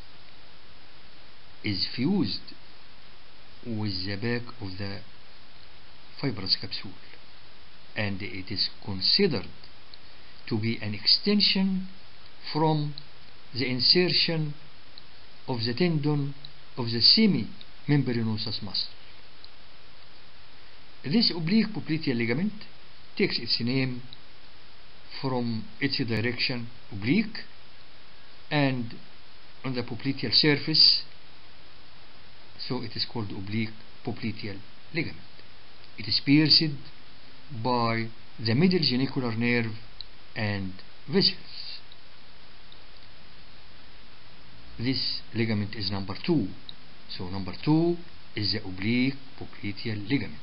Speaker 1: is fused with the back of the fibrous capsule, and it is considered to be an extension from the insertion of the tendon of the semimembranosus muscle. This oblique popliteal ligament takes its name from its direction oblique, and on the popliteal surface, so it is called oblique popliteal ligament. It is pierced by the middle genicular nerve and vessels. This ligament is number 2. So number 2 is the oblique popliteal ligament.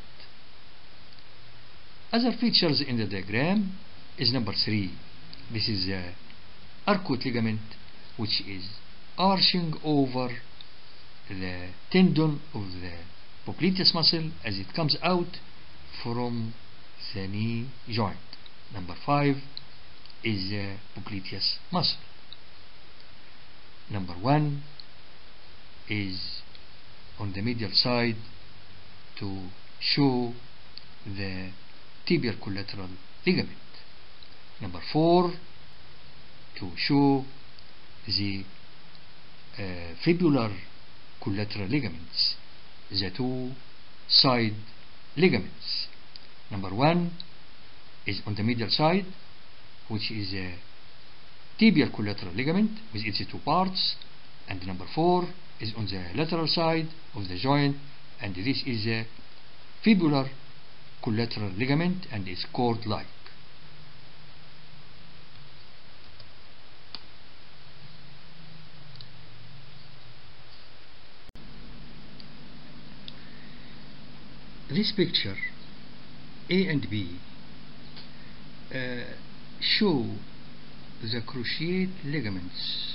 Speaker 1: Other features in the diagram is number 3. This is the arcuate ligament, which is arching over the tendon of the popliteus muscle as it comes out from the knee joint. Number 5 is the popliteus muscle. Number 1 is on the medial side to show the tibial collateral ligament. Number 4, to show the fibular collateral ligaments, the two side ligaments. Number 1 is on the medial side, which is a tibial collateral ligament with its two parts, and number 4 is on the lateral side of the joint, and this is a fibular collateral ligament and is cord-like. This picture A and B show the cruciate ligaments.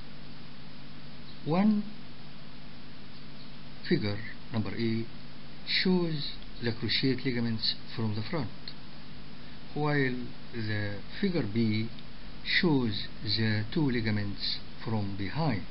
Speaker 1: One figure, number A, shows the cruciate ligaments from the front, while the figure B shows the two ligaments from behind.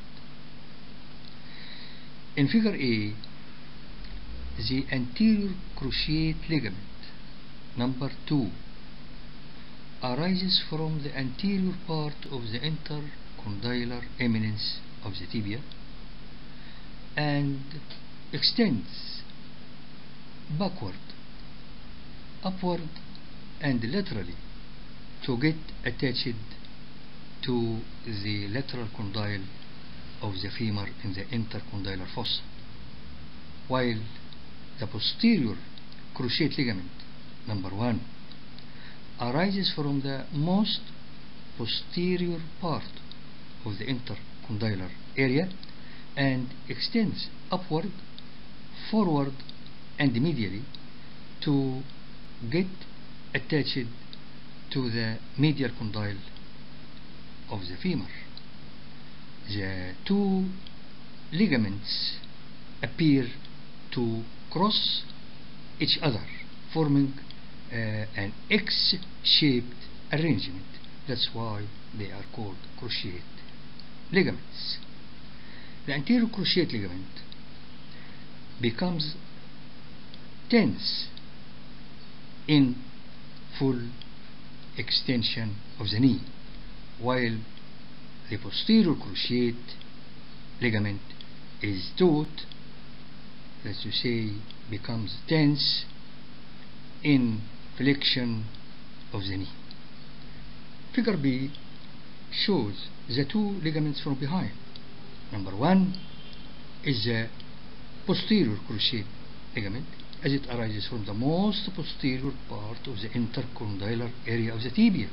Speaker 1: In figure A, the anterior cruciate ligament, number 2, arises from the anterior part of the intercondylar eminence of the tibia and extends backward, upward and laterally to get attached to the lateral condyle of the femur in the intercondylar fossa, while the posterior cruciate ligament, number 1, arises from the most posterior part of the intercondylar area and extends upward, forward and medially to get attached to the medial condyle of the femur. The two ligaments appear to cross each other, forming an X-shaped arrangement. That's why they are called cruciate ligaments. The anterior cruciate ligament becomes tense in full extension of the knee, while the posterior cruciate ligament is taut, as you say, becomes tense in flexion of the knee. Figure B shows the two ligaments from behind. Number 1 is the posterior cruciate ligament, as it arises from the most posterior part of the intercondylar area of the tibia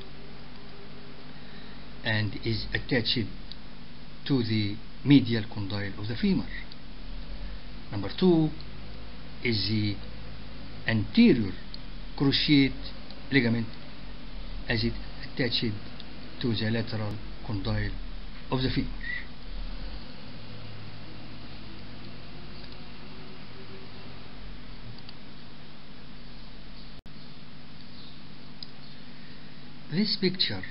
Speaker 1: and is attached to the medial condyle of the femur. Number 2 is the anterior cruciate ligament, as it attached to the lateral condyle of the femur. This picture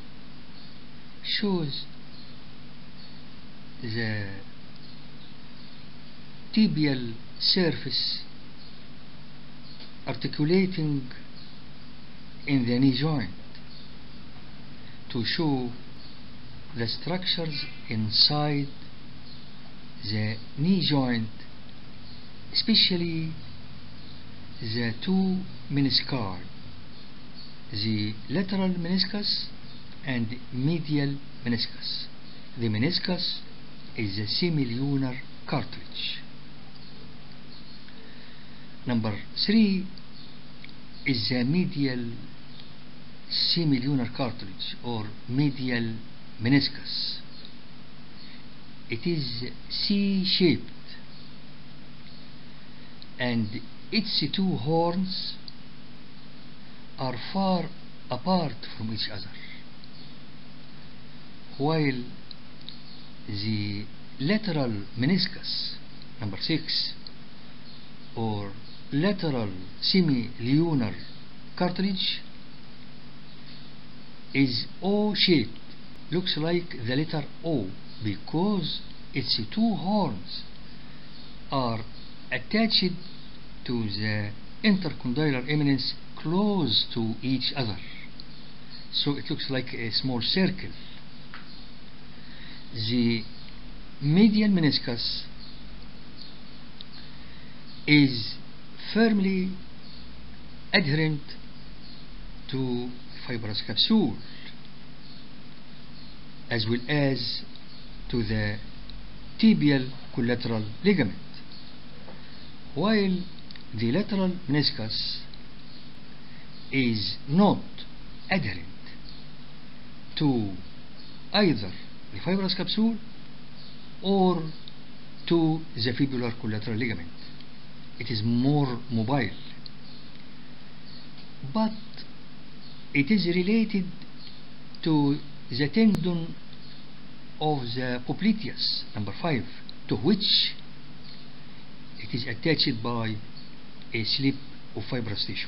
Speaker 1: shows the tibial surface articulating in the knee joint to show the structures inside the knee joint, especially the two menisci, the lateral meniscus and medial meniscus. The meniscus is the semilunar cartilage. Number 3 is the medial semilunar cartilage or medial meniscus. It is C-shaped and its two horns are far apart from each other, while the lateral meniscus, number 6, or lateral semilunar cartilage, is O-shaped, looks like the letter O, because its two horns are attached to the intercondylar eminence close to each other, so it looks like a small circle. The medial meniscus is firmly adherent to fibrous capsule as well as to the tibial collateral ligament, while the lateral meniscus is not adherent to either the fibrous capsule or to the fibular collateral ligament. It is more mobile, but it is related to the tendon of the popliteus, number 5, to which it is attached by a slip of fibrous tissue.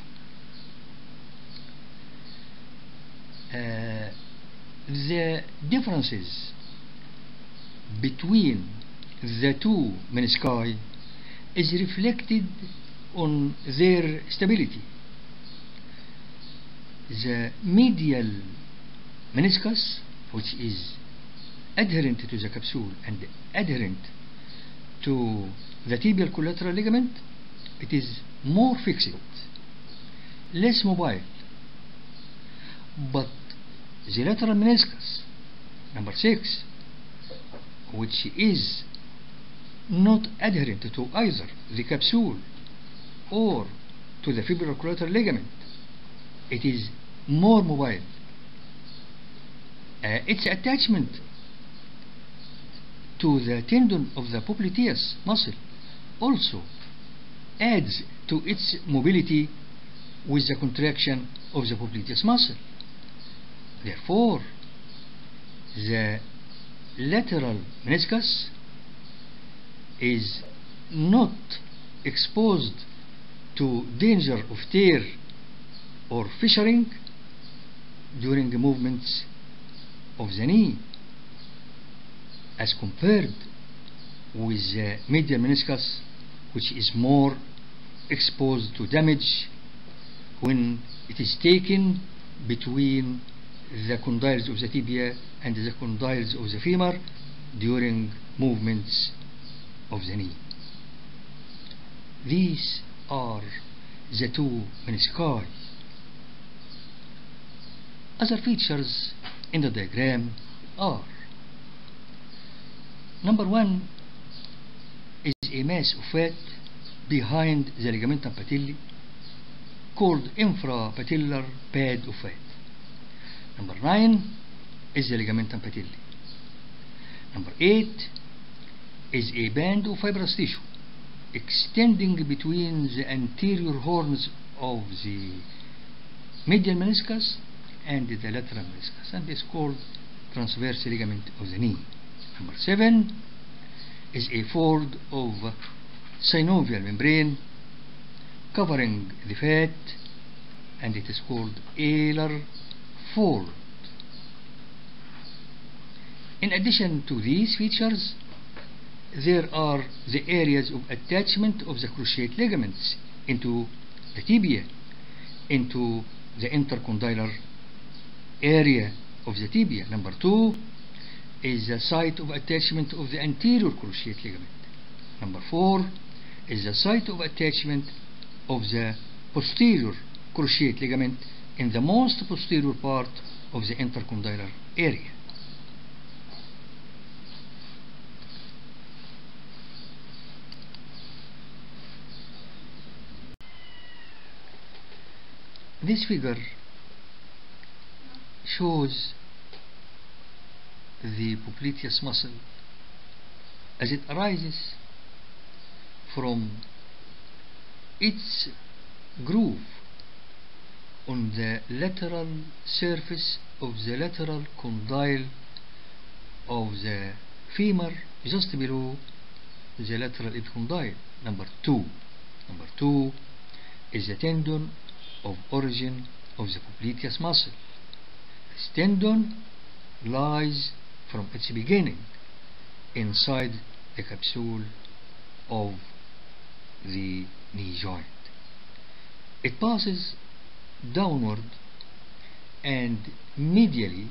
Speaker 1: The differences between the two menisci is reflected on their stability. The medial meniscus, which is adherent to the capsule and adherent to the tibial collateral ligament, it is more fixed, less mobile. But the lateral meniscus, number 6, which is not adherent to either the capsule or to the fibular collateral ligament, it is more mobile. Its attachment to the tendon of the popliteus muscle also adds to its mobility with the contraction of the popliteus muscle. Therefore, the lateral meniscus is not exposed to danger of tear or fissuring during the movements of the knee, as compared with the medial meniscus, which is more exposed to damage when it is taken between the condyles of the tibia and the condyles of the femur during movements of the knee. These are the two menisci. Other features in the diagram are: number 1 is a mass of fat behind the ligamentum patelli called infrapatellar pad of fat. Number 9 is the ligamentum patelli. Number 8 is a band of fibrous tissue extending between the anterior horns of the medial meniscus and the lateral meniscus, and is called transverse ligament of the knee. Number 7 is a fold of synovial membrane covering the fat, and it is called alar fold. In addition to these features, there are the areas of attachment of the cruciate ligaments into the tibia, into the intercondylar area of the tibia. Number 2 is the site of attachment of the anterior cruciate ligament. Number 4 is the site of attachment of the posterior cruciate ligament in the most posterior part of the intercondylar area. This figure shows the popliteus muscle as it arises from its groove on the lateral surface of the lateral condyle of the femur, just below the lateral epicondyle. Number 2 is the tendon of origin of the popliteus muscle. This tendon lies from its beginning inside the capsule of the knee joint. It passes downward and medially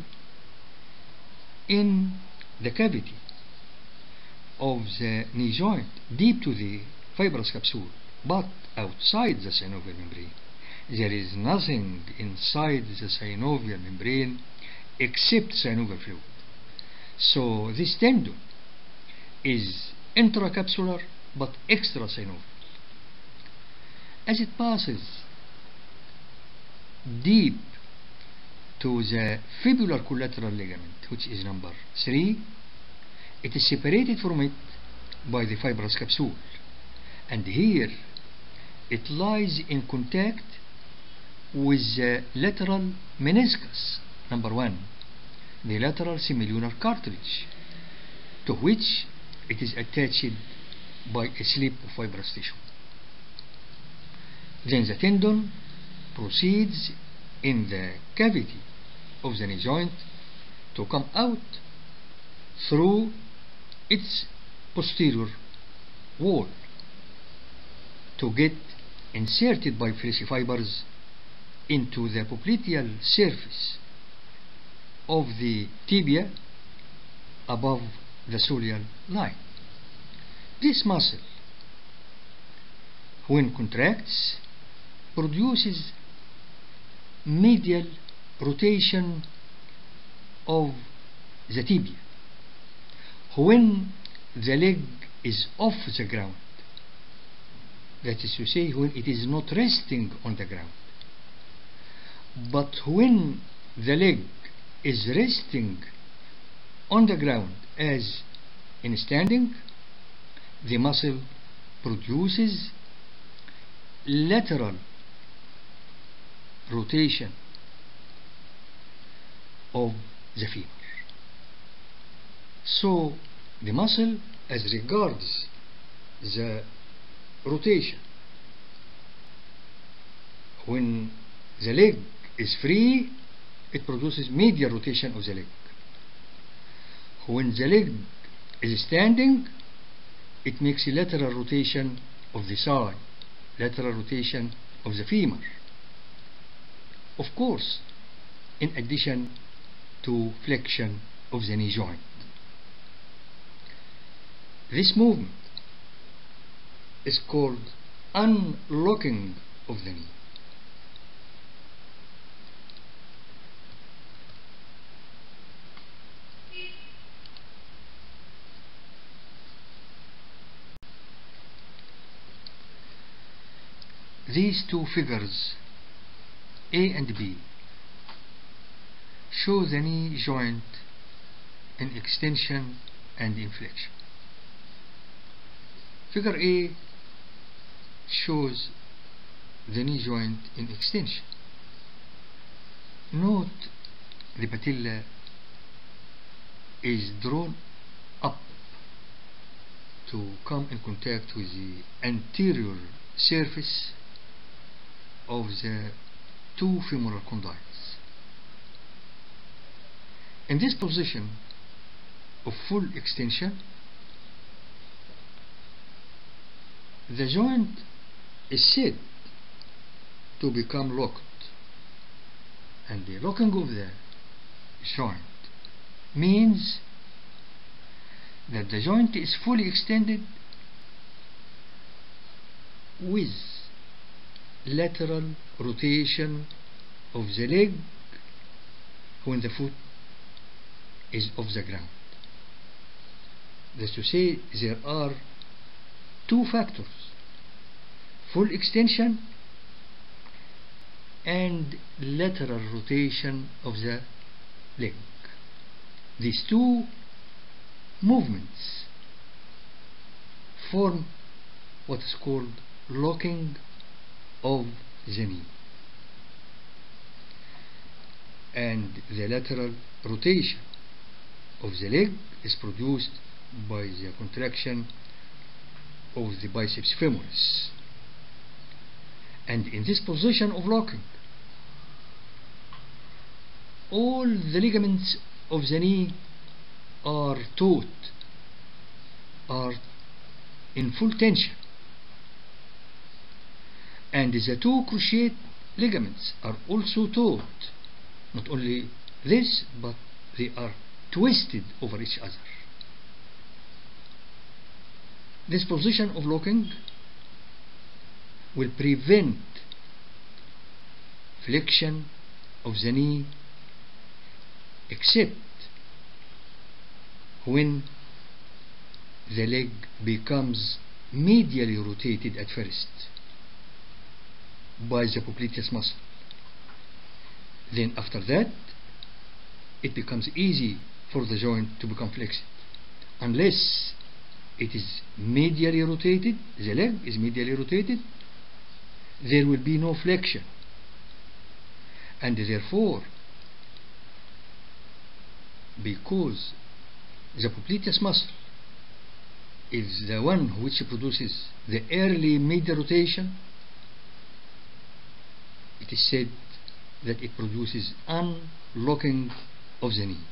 Speaker 1: in the cavity of the knee joint deep to the fibrous capsule, but outside the synovial membrane. There is nothing inside the synovial membrane except synovial fluid. So this tendon is intracapsular but extrasynovial. As it passes deep to the fibular collateral ligament, which is number 3, it is separated from it by the fibrous capsule, and here it lies in contact with the lateral meniscus, number 1, the lateral semilunar cartilage, to which it is attached by a slip of fibrous tissue. Then the tendon proceeds in the cavity of the knee joint to come out through its posterior wall to get inserted by fleshy fibers into the popliteal surface of the tibia above the soleal line. This muscle, when contracts, produces medial rotation of the tibia when the leg is off the ground, that is to say, when it is not resting on the ground. But when the leg is resting on the ground, as in standing, the muscle produces lateral rotation of the femur. So the muscle, as regards the rotation, when the leg is free, it produces medial rotation of the leg. When the leg is standing, it makes a lateral rotation of the thigh, lateral rotation of the femur, of course, in addition to flexion of the knee joint. This movement is called unlocking of the knee. These two figures, A and B, show the knee joint in extension and in flexion. Figure A shows the knee joint in extension. Note the patella is drawn up to come in contact with the anterior surface of the two femoral condyles. In this position of full extension, the joint is said to become locked, and the locking of the joint means that the joint is fully extended with lateral rotation of the leg when the foot is off the ground. That's to say, there are two factors: full extension and lateral rotation of the leg. These two movements form what is called locking of the knee, and the lateral rotation of the leg is produced by the contraction of the biceps femoris. And in this position of locking, all the ligaments of the knee are taut, are in full tension, and the two cruciate ligaments are also taut. Not only this, but they are twisted over each other. This position of locking will prevent flexion of the knee except when the leg becomes medially rotated at first by the popliteus muscle. Then after that it becomes easy for the joint to become flexed. Unless it is medially rotated, the leg is medially rotated, there will be no flexion, and therefore, because the popliteus muscle is the one which produces the early medial rotation, it is said that it produces unlocking of the knee.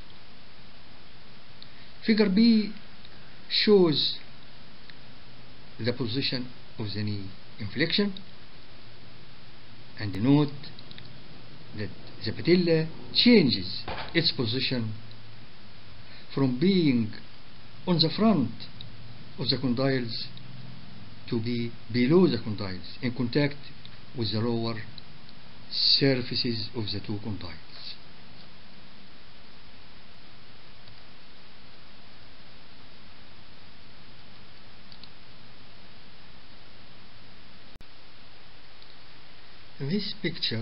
Speaker 1: Figure B shows the position of the knee in flexion, and note that the patella changes its position from being on the front of the condyles to be below the condyles in contact with the lower surfaces of the two condyles. This picture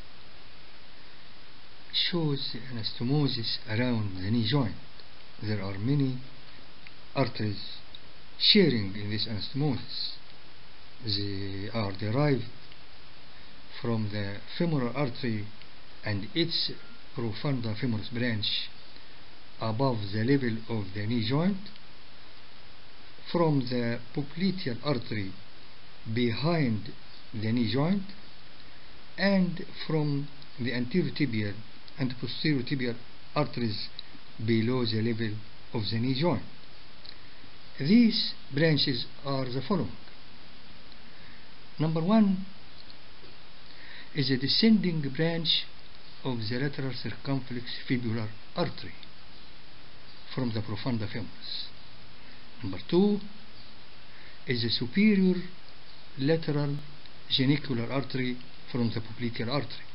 Speaker 1: shows the anastomosis around the knee joint. There are many arteries sharing in this anastomosis. They are derived from the femoral artery and its profunda femoris branch above the level of the knee joint, from the popliteal artery behind the knee joint, and from the anterior tibial and posterior tibial arteries below the level of the knee joint. These branches are the following. Number one is a descending branch of the lateral circumflex fibular artery from the profunda femoris. Number two is the superior lateral genicular artery from the popliteal artery.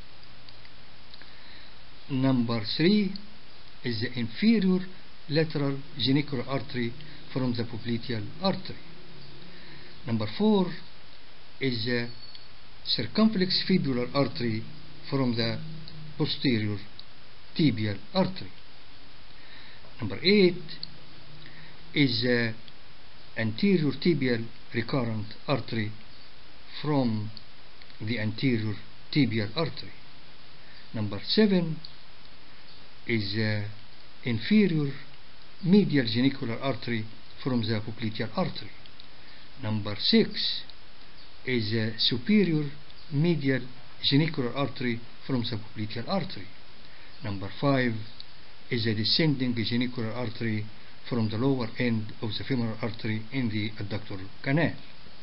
Speaker 1: Number three is the inferior lateral genicular artery from the popliteal artery. Number four is the circumflex fibular artery from the posterior tibial artery. Number eight is the anterior tibial recurrent artery from the anterior tibial artery. Number seven is the inferior medial genicular artery from the popliteal artery. Number six is the superior medial genicular artery from the popliteal artery. Number five is the descending genicular artery from the lower end of the femoral artery in the adductor canal.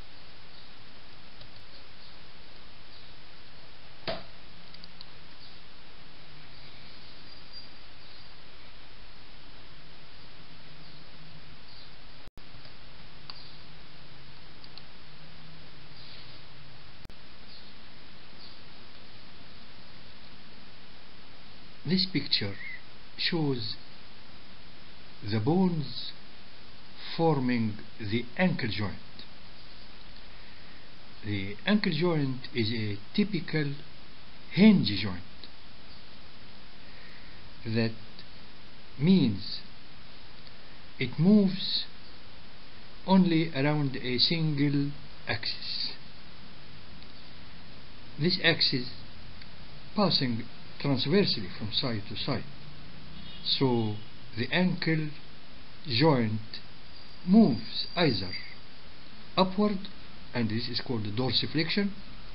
Speaker 1: This picture shows the bones forming the ankle joint. The ankle joint is a typical hinge joint. That means it moves only around a single axis. This axis passing transversely from side to side. So the ankle joint moves either upward, and this is called dorsiflexion,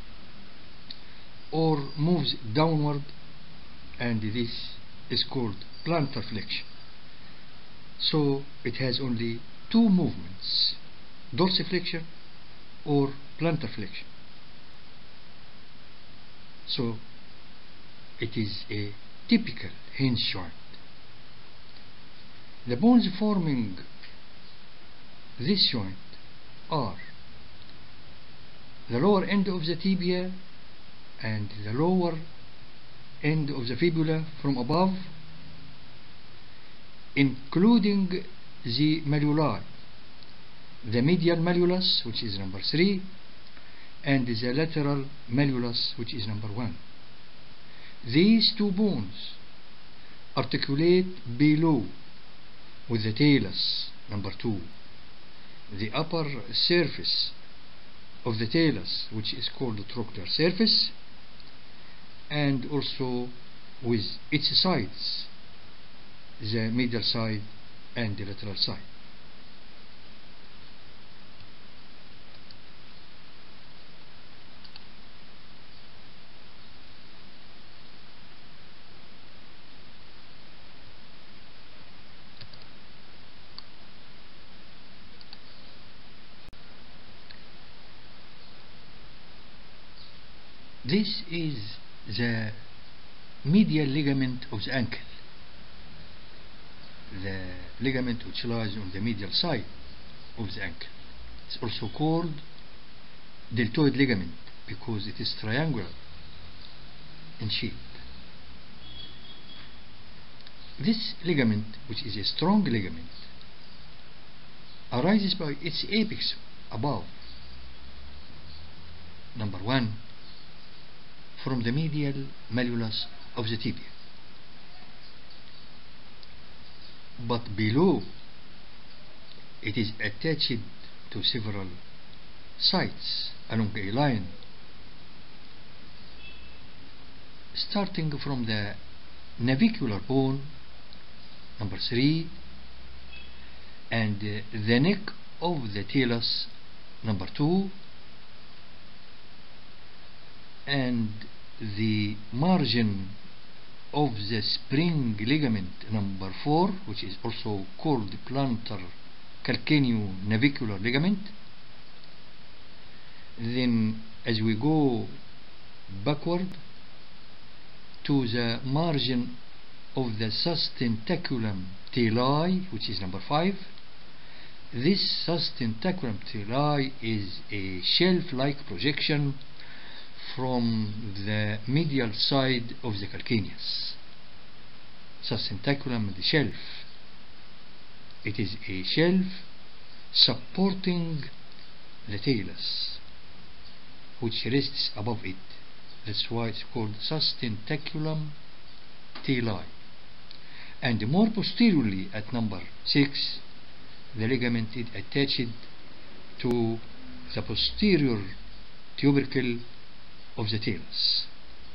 Speaker 1: or moves downward, and this is called plantar flexion. So it has only two movements, dorsiflexion or plantar flexion. So it is a typical hinge joint. The bones forming this joint are the lower end of the tibia and the lower end of the fibula from above, including the malleoli, the medial malleolus, which is number 3, and the lateral malleolus, which is number 1. These two bones articulate below with the talus, number 2, the upper surface of the talus, which is called the trochlear surface, and also with its sides, the medial side and the lateral side. This is the medial ligament of the ankle, the ligament which lies on the medial side of the ankle. It's also called deltoid ligament because it is triangular in shape. This ligament, which is a strong ligament, arises by its apex above, number 1, from the medial malleolus of the tibia, but below it is attached to several sites along a line starting from the navicular bone, number 3, and the neck of the talus, number 2, and the margin of the spring ligament, number 4, which is also called the plantar calcaneo-navicular ligament. Then as we go backward to the margin of the sustentaculum tali, which is number 5, this sustentaculum tali is a shelf-like projection from the medial side of the calcaneus. Sustentaculum, the shelf. It is a shelf supporting the talus, which rests above it. That's why it's called sustentaculum tali. And more posteriorly, at number 6, the ligament is attached to the posterior tubercle of the talus.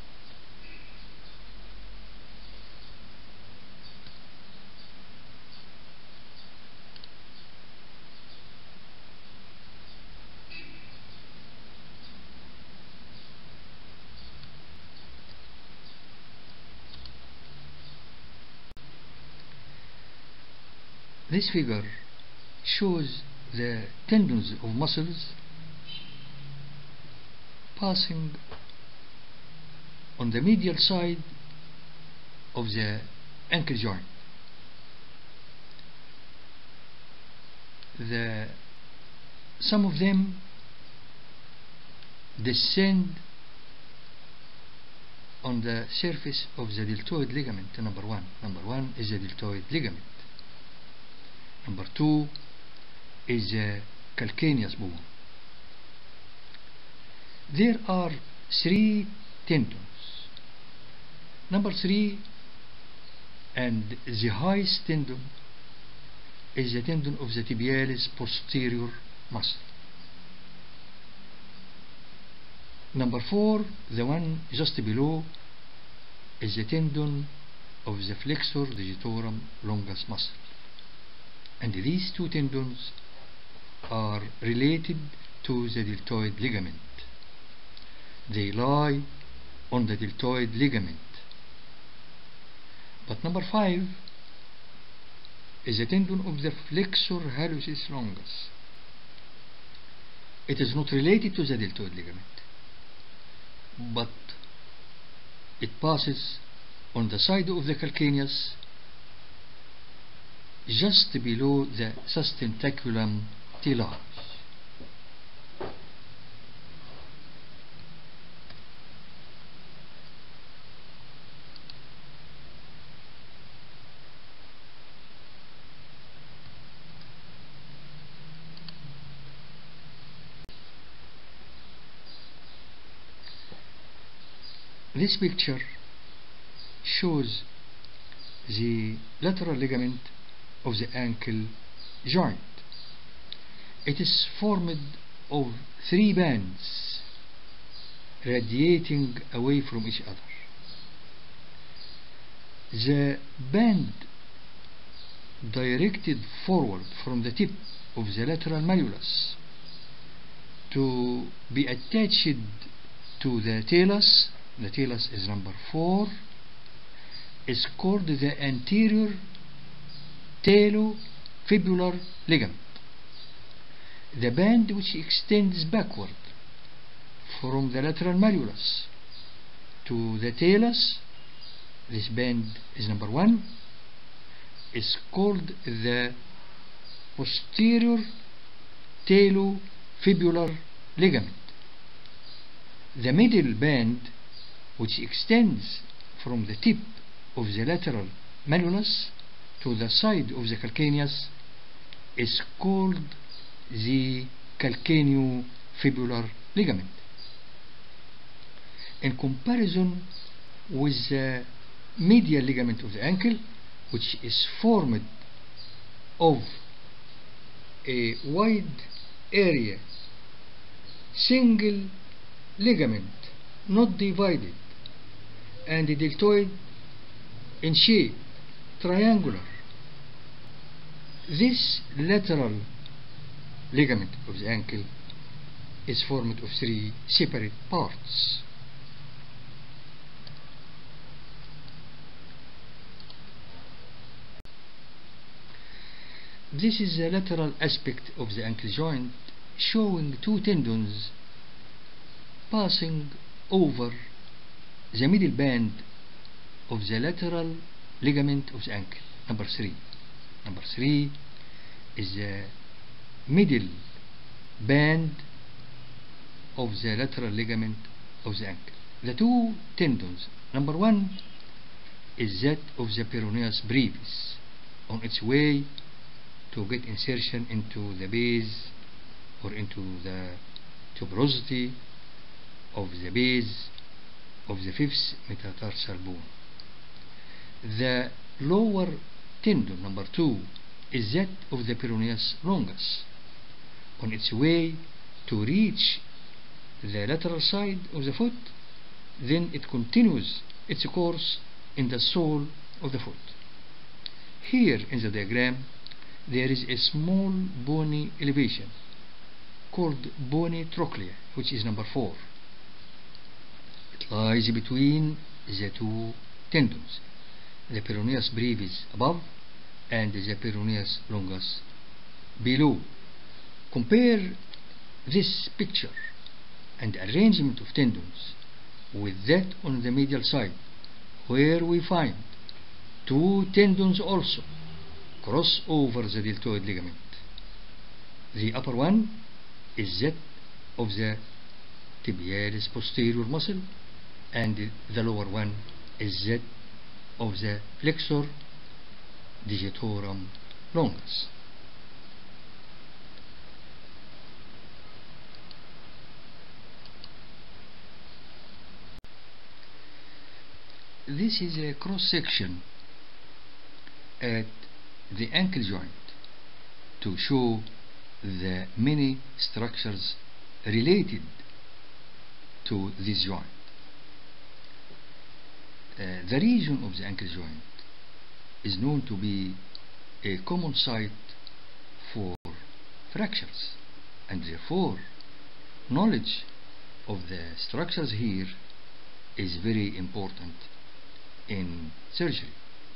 Speaker 1: This figure shows the tendons of muscles passing on the medial side of the ankle joint. Some of them descend on the surface of the deltoid ligament, number 1. Number 1 is the deltoid ligament. Number 2 is the calcaneus bone. There are 3 tendons. Number 3, and the highest tendon, is the tendon of the tibialis posterior muscle. Number 4, the one just below, is the tendon of the flexor digitorum longus muscle. And these 2 tendons are related to the deltoid ligament. They lie on the deltoid ligament. But number 5 is the tendon of the flexor hallucis longus. It is not related to the deltoid ligament, but It passes on the side of the calcaneus just below the sustentaculum talus. This picture shows the lateral ligament of the ankle joint. It is formed of 3 bands radiating away from each other. The band directed forward from the tip of the lateral malleolus to be attached to the talus. The talus is number 4, is called the anterior talofibular ligament. The band which extends backward from the lateral malleolus to the talus, this band is number 1, is called the posterior talofibular ligament. The middle band, which extends from the tip of the lateral malleolus to the side of the calcaneus, is called the calcaneofibular ligament. In comparison with the medial ligament of the ankle, which is formed of a wide area single ligament, not divided, and deltoid in shape, triangular. This lateral ligament of the ankle is formed of 3 separate parts. This is the lateral aspect of the ankle joint, showing 2 tendons passing over the middle band of the lateral ligament of the ankle. Number 3. Number 3 is the middle band of the lateral ligament of the ankle. The 2 tendons, number 1 is that of the peroneus brevis, on its way to get insertion into the base or into the tuberosity of the base of the 5th metatarsal bone. The lower tendon, number 2, is that of the peroneus longus, on its way to reach the lateral side of the foot. Then it continues its course in the sole of the foot. Here in the diagram there is a small bony elevation called bony trochlea, which is number 4. It lies between the 2 tendons, the peroneus brevis above and the peroneus longus below. Compare this picture and arrangement of tendons with that on the medial side, where we find 2 tendons also cross over the deltoid ligament. The upper one is that of the tibialis posterior muscle, and the lower one is that of the flexor digitorum longus. This is a cross section at the ankle joint to show the many structures related to this joint. The region of the ankle joint is known to be a common site for fractures, and therefore knowledge of the structures here is very important in surgery.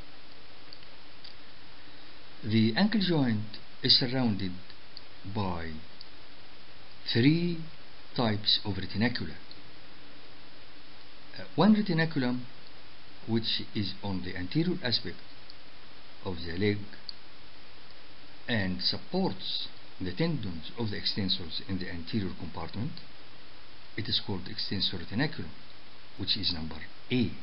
Speaker 1: The ankle joint is surrounded by 3 types of retinacula. one retinaculum which is on the anterior aspect of the leg and supports the tendons of the extensors in the anterior compartment, it is called extensor retinaculum, which is number A.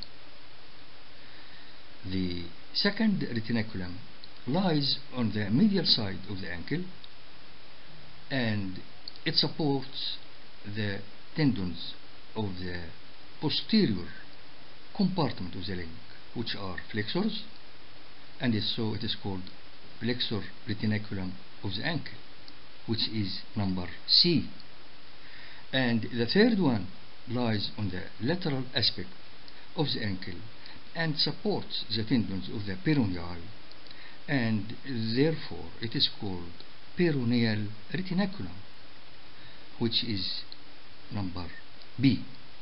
Speaker 1: The second retinaculum lies on the medial side of the ankle and it supports the tendons of the posterior compartment of the leg, which are flexors, and so it is called flexor retinaculum of the ankle, which is number C. And the third one lies on the lateral aspect of the ankle and supports the tendons of the peroneal, and therefore it is called peroneal retinaculum, which is number B.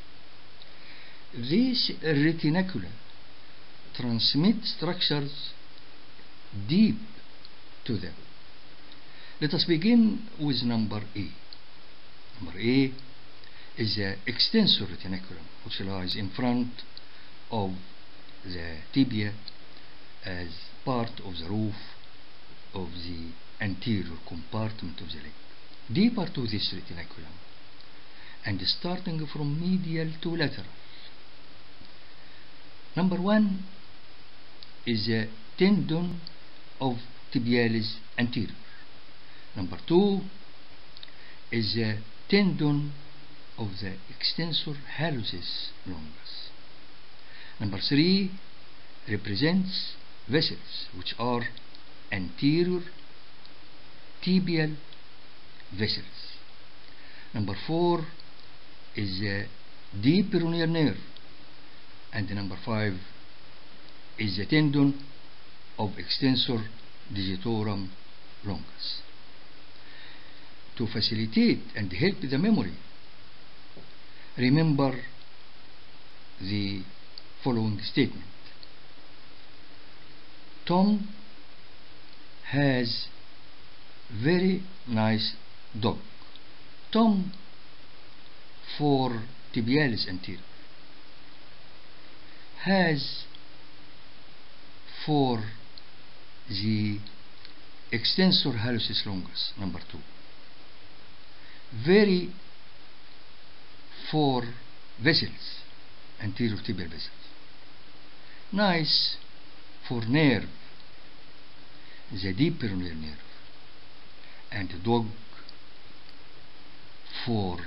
Speaker 1: These retinacula transmit structures deep to them. Let us begin with number A. Number A is the extensor retinaculum, which lies in front of the tibia as part of the roof of the anterior compartment of the leg. Deeper to this retinaculum and starting from medial to lateral. Number 1 is the tendon of tibialis anterior. Number 2 is the tendon of the extensor hallucis longus. Number 3 represents vessels, which are anterior tibial vessels. Number 4 is the deep peroneal nerve, and number 5 is the tendon of extensor digitorum longus. To facilitate and help the memory, remember the following statement. Tom has very nice dog. Tom for tibialis anterior, has for the extensor hallucis longus, number 2. Very for vessels, anterior tibial vessels. Nice for nerve, the deep peroneal nerve. And dog for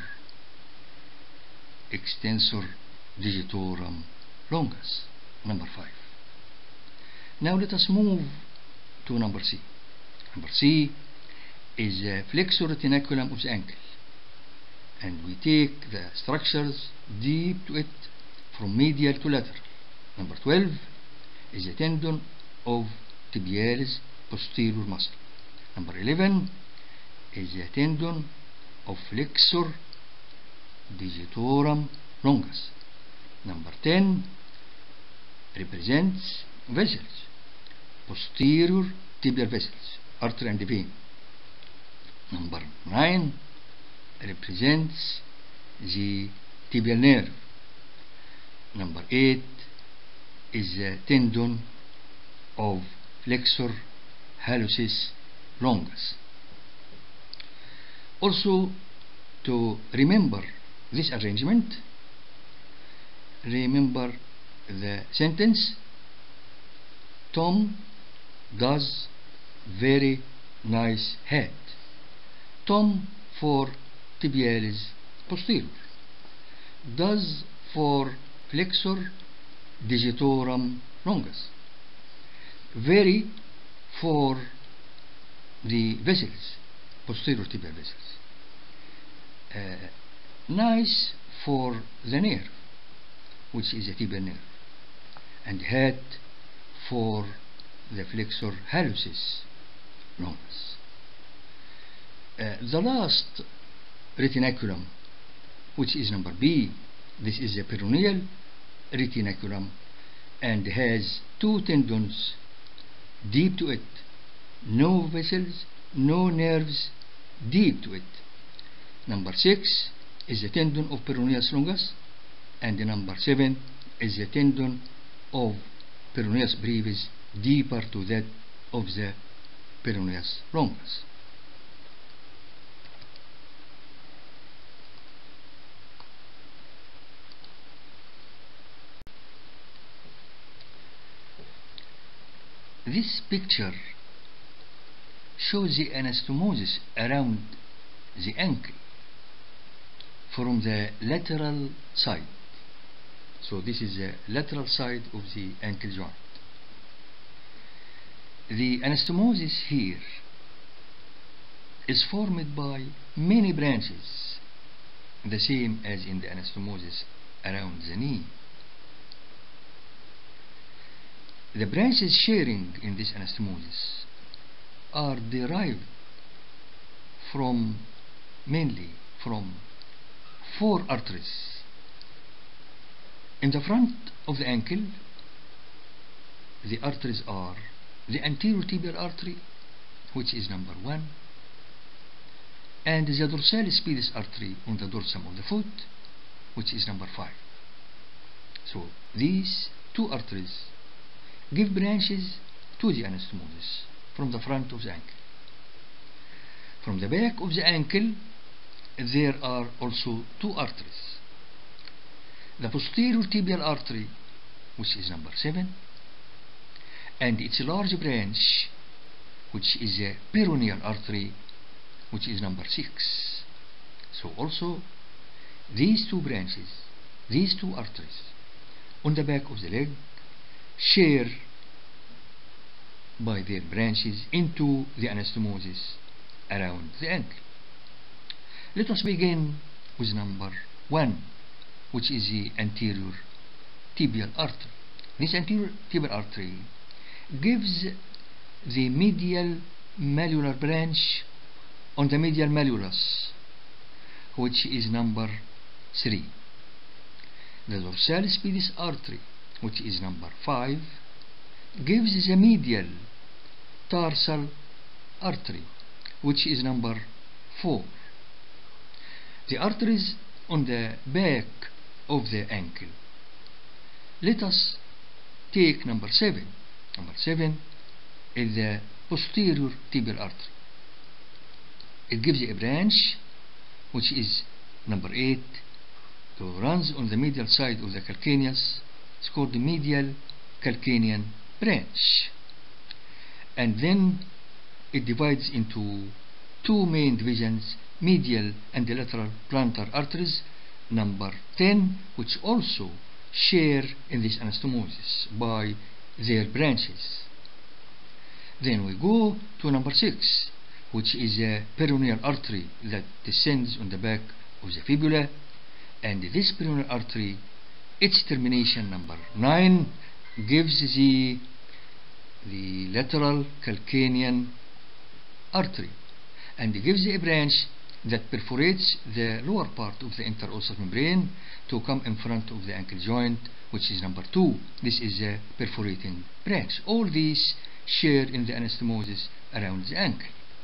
Speaker 1: extensor digitorum longus, number 5. Now let us move to number C. Number C is the flexor retinaculum of the ankle, and we take the structures deep to it from medial to lateral. Number 12 is the tendon of tibialis posterior muscle. Number 11 is the tendon of flexor digitorum longus. Number 10 represents vessels, posterior tibial vessels, artery and vein. Number 9 represents the tibial nerve. Number 8 is the tendon of flexor hallucis longus. Also, to remember this arrangement, remember the sentence: Tom does very nice hat. Tom for tibialis posterior, does for flexor digitorum longus, very for the vessels, posterior tibial vessels, nice for the nerve, which is a tibial nerve, and hat for the flexor hallucis longus. The last retinaculum, which is number B, this is the peroneal retinaculum and has two tendons deep to it, no vessels, no nerves deep to it. Number 6 is the tendon of peroneus longus, And the number 7 is the tendon of peroneus brevis, deeper to that of the peroneus longus. This picture shows the anastomosis around the ankle from the lateral side. So this is the lateral side of the ankle joint. The anastomosis here is formed by many branches, the same as in the anastomosis around the knee. The branches sharing in this anastomosis are derived mainly from 4 arteries. In the front of the ankle, the arteries are the anterior tibial artery, which is number 1, and the dorsalis pedis artery on the dorsum of the foot, which is number 5. So these 2 arteries give branches to the anastomosis from the front of the ankle. From the back of the ankle, there are also 2 arteries. The posterior tibial artery, which is number 7, and its large branch, which is the peroneal artery, which is number 6. So also these 2 branches, these 2 arteries on the back of the leg share by their branches into the anastomosis around the ankle. Let us begin with number 1, which is the anterior tibial artery. This anterior tibial artery gives the medial malleolar branch on the medial malleolus, which is number 3. The dorsalis pedis artery, which is number 5, gives the medial tarsal artery, which is number 4. The arteries on the back of the ankle. Let us take number 7. Number 7 is the posterior tibial artery. It gives a branch, which is number 8, that runs on the medial side of the calcaneus. It's called the medial calcanean branch. And then it divides into 2 main divisions, medial and the lateral plantar arteries, number 10, which also share in this anastomosis by their branches. Then we go to number 6, which is a peroneal artery that descends on the back of the fibula, and this peroneal artery, its termination, number 9, gives the lateral calcanean artery, and it gives a branch that perforates the lower part of the interosseous membrane to come in front of the ankle joint, which is number 2. This is a perforating branch. All these share in the anastomosis around the ankle.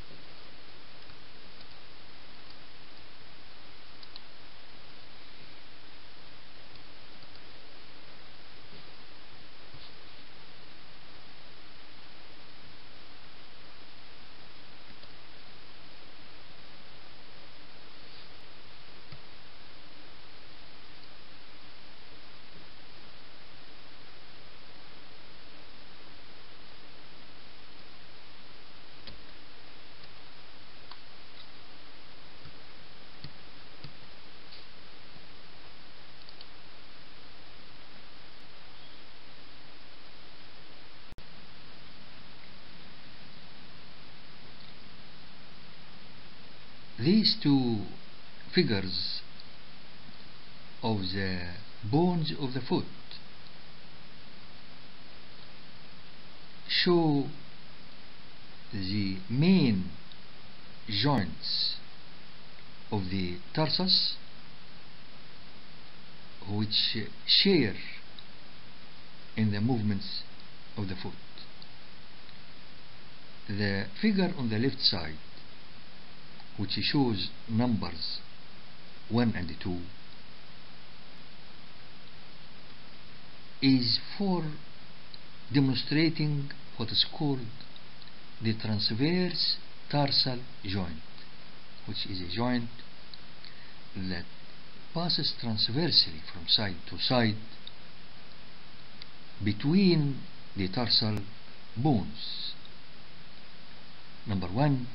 Speaker 1: These 2 figures of the bones of the foot show the main joints of the tarsus, which share in the movements of the foot. The figure on the left side, which shows numbers 1 and 2, is for demonstrating what is called the transverse tarsal joint, which is a joint that passes transversely from side to side between the tarsal bones. Number one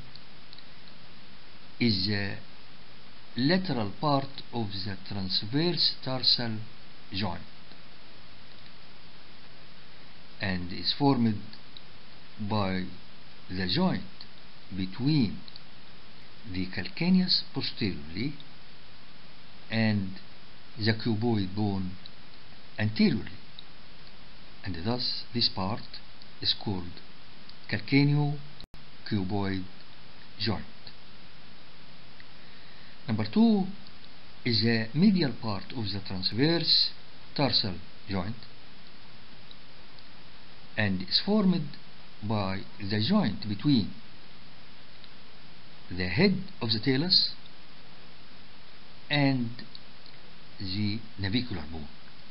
Speaker 1: is the lateral part of the transverse tarsal joint and is formed by the joint between the calcaneus posteriorly and the cuboid bone anteriorly, and thus this part is called calcaneo-cuboid joint. Number two is the medial part of the transverse tarsal joint and is formed by the joint between the head of the talus and the navicular bone.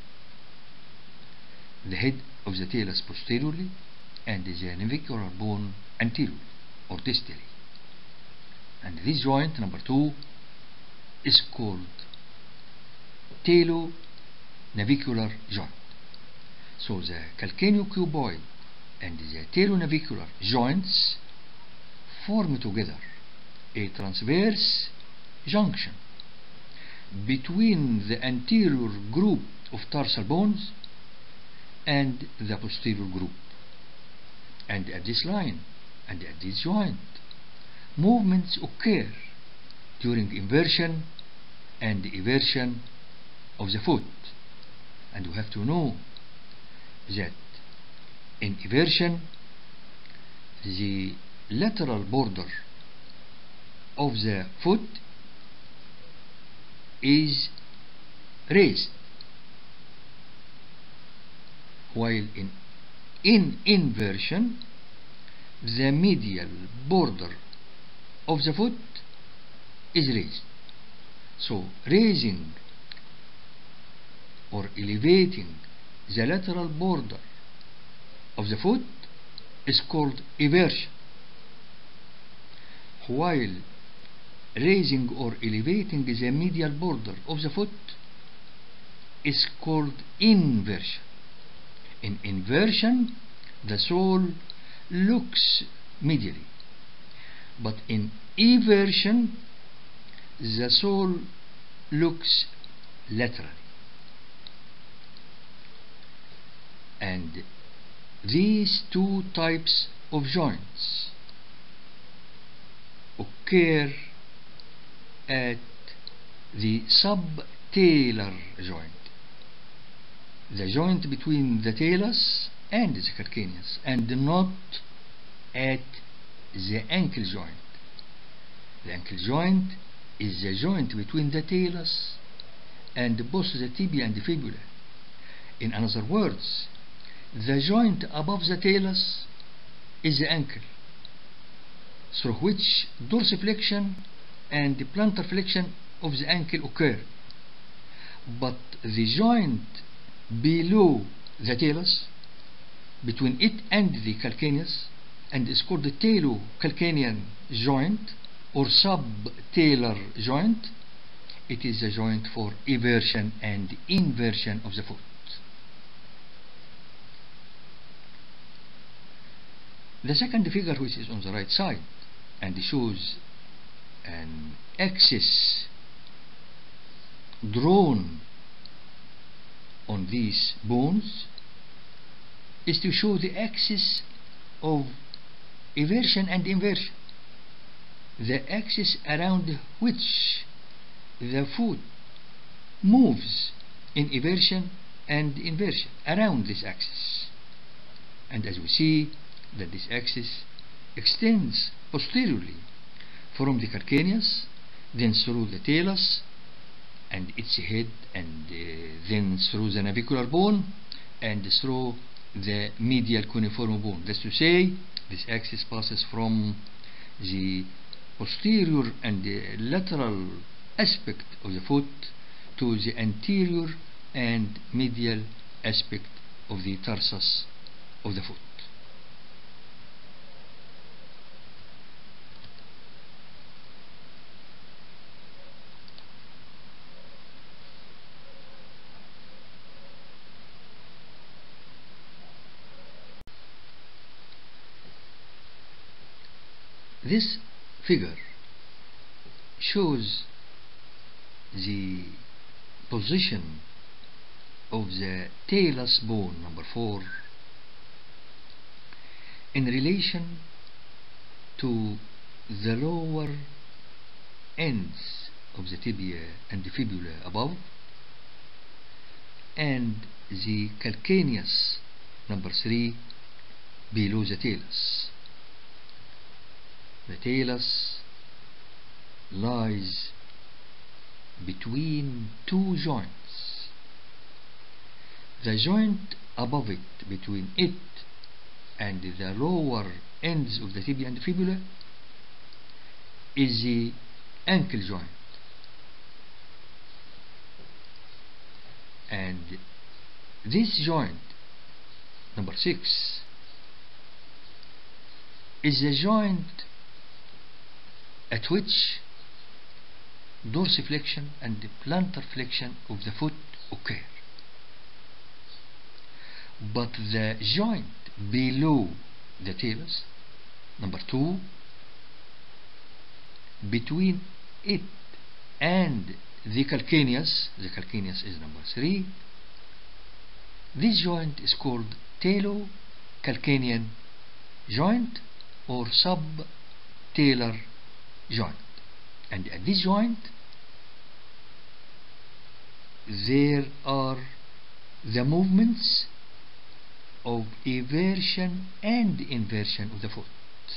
Speaker 1: The head of the talus posteriorly and the navicular bone anteriorly or distally. And this joint, number two, is called talo-navicular joint. So the calcaneo-cuboid and the talo-navicular joints form together a transverse junction between the anterior group of tarsal bones and the posterior group. And at this line and at this joint, movements occur during inversion and eversion of the foot. And we have to know that in eversion, the lateral border of the foot is raised, while in inversion the medial border of the foot is raised. So raising or elevating the lateral border of the foot is called eversion, while raising or elevating the medial border of the foot is called inversion. In inversion, the sole looks medially, but in eversion, the sole looks laterally. And these two types of joints occur at the subtalar joint, the joint between the talus and the calcaneus, and not at the ankle joint. The ankle joint is the joint between the talus and both the tibia and the fibula. In other words, the joint above the talus is the ankle, through which dorsiflexion and the plantar flexion of the ankle occur. But the joint below the talus, between it and the calcaneus, and is called the talocalcanean joint or subtalar joint, it is a joint for eversion and inversion of the foot. The second figure, which is on the right side and shows an axis drawn on these bones, is to show the axis of eversion and inversion, the axis around which the foot moves in eversion and inversion, around this axis. And as we see that this axis extends posteriorly from the calcaneus, then through the talus and its head, and then through the navicular bone and through the medial cuneiform bone. That's to say, this axis passes from the posterior and the lateral aspect of the foot to the anterior and medial aspect of the tarsus of the foot. This figure shows the position of the talus bone number 4 in relation to the lower ends of the tibia and the fibula above, and the calcaneus number 3 below the talus. The talus lies between two joints. The joint above it, between it and the lower ends of the tibia and fibula, is the ankle joint, and this joint number 6 is the joint at which dorsiflexion and plantar flexion of the foot occur. But the joint below the talus, number 2, between it and the calcaneus is number 3, this joint is called talocalcanean joint or subtalar joint. And at this joint there are the movements of eversion and inversion of the foot.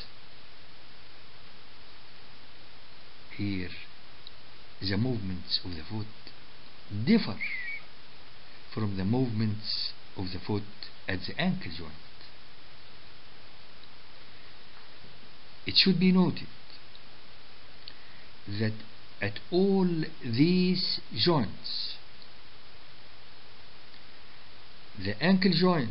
Speaker 1: Here the movements of the foot differ from the movements of the foot at the ankle joint. It should be noted that at all these joints, the ankle joint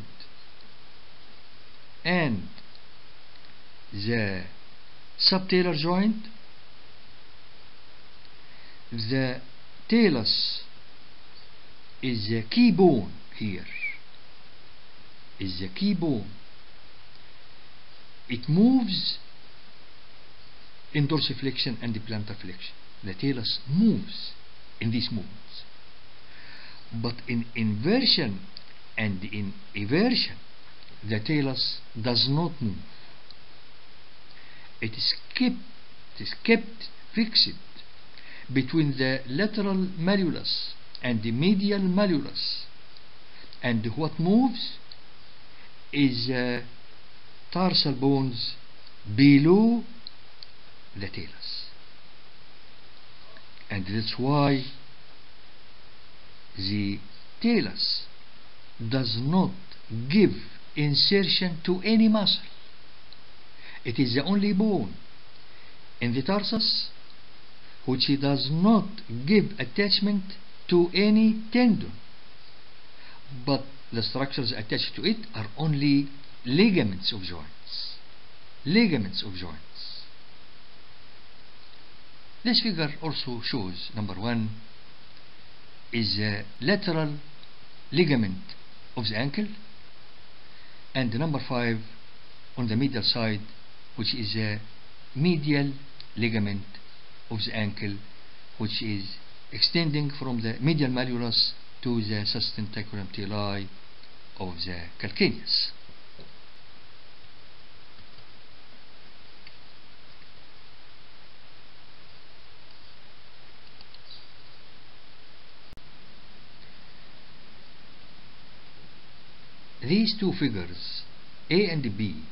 Speaker 1: and the subtalar joint, the talus is the key bone. Here is the key bone. It moves in dorsiflexion and the plantar flexion. The talus moves in these movements, but in inversion and in eversion the talus does not move. It is kept fixed between the lateral malleolus and the medial malleolus, and what moves is tarsal bones below the talus. And that's why the talus does not give insertion to any muscle. It is the only bone in the tarsus which does not give attachment to any tendon, but the structures attached to it are only ligaments of joints. Ligaments of joints. This figure also shows number 1 is the lateral ligament of the ankle, and number 5 on the medial side, which is a medial ligament of the ankle, which is extending from the medial malleolus to the sustentaculum tali of the calcaneus. These two figures, A and B,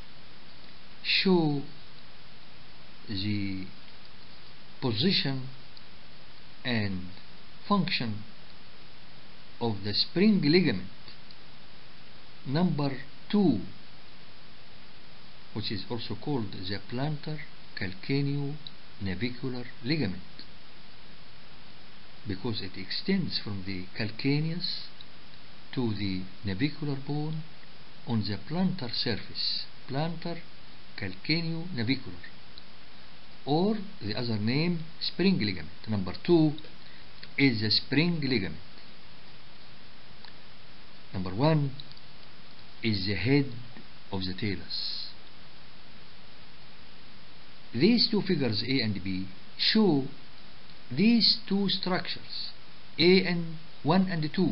Speaker 1: show the position and function of the spring ligament number 2, which is also called the plantar calcaneo-navicular ligament, because it extends from the calcaneus to the navicular bone on the plantar surface, plantar calcaneonavicular, or the other name spring ligament. Number 2 is the spring ligament. Number 1 is the head of the talus. These two figures A and B show these two structures, A and 1 and 2,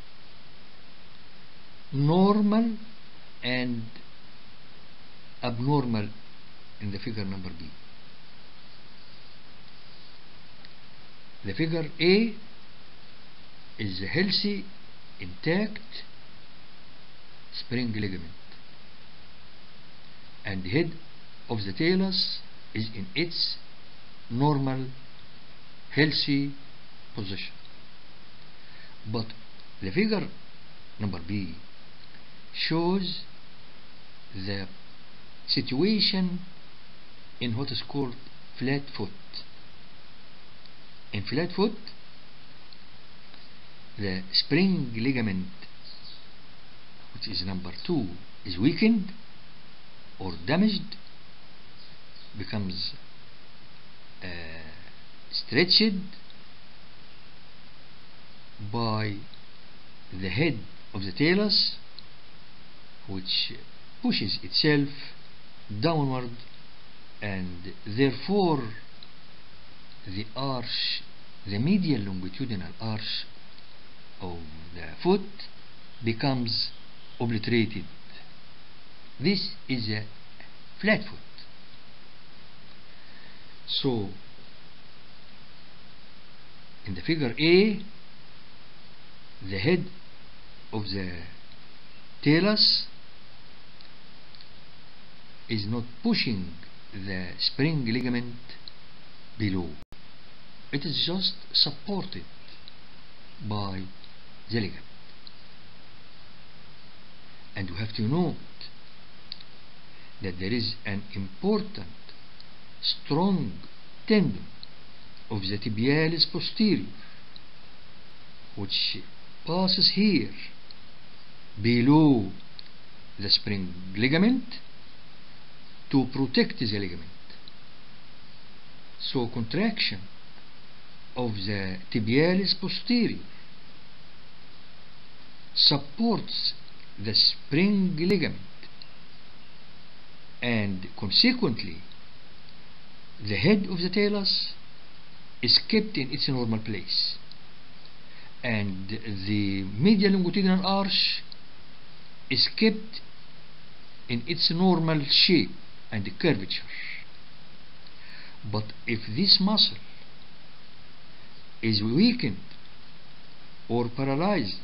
Speaker 1: normal and abnormal in the figure number B. The figure A is a healthy, intact spring ligament, and the head of the talus is in its normal, healthy position. But the figure number B shows the situation in what is called flat foot. In flat foot, the spring ligament, which is number 2, is weakened or damaged, becomes stretched by the head of the talus, which pushes itself downward, and therefore the arch, the medial longitudinal arch of the foot, becomes obliterated. This is a flat foot. So in the figure A, the head of the talus is not pushing the spring ligament below. It is just supported by the ligament. And you have to note that there is an important strong tendon of the tibialis posterior, which passes here below the spring ligament to protect the ligament. So contraction of the tibialis posterior supports the spring ligament, and consequently the head of the talus is kept in its normal place, and the medial longitudinal arch is kept in its normal shape and curvature. But if this muscle is weakened or paralyzed,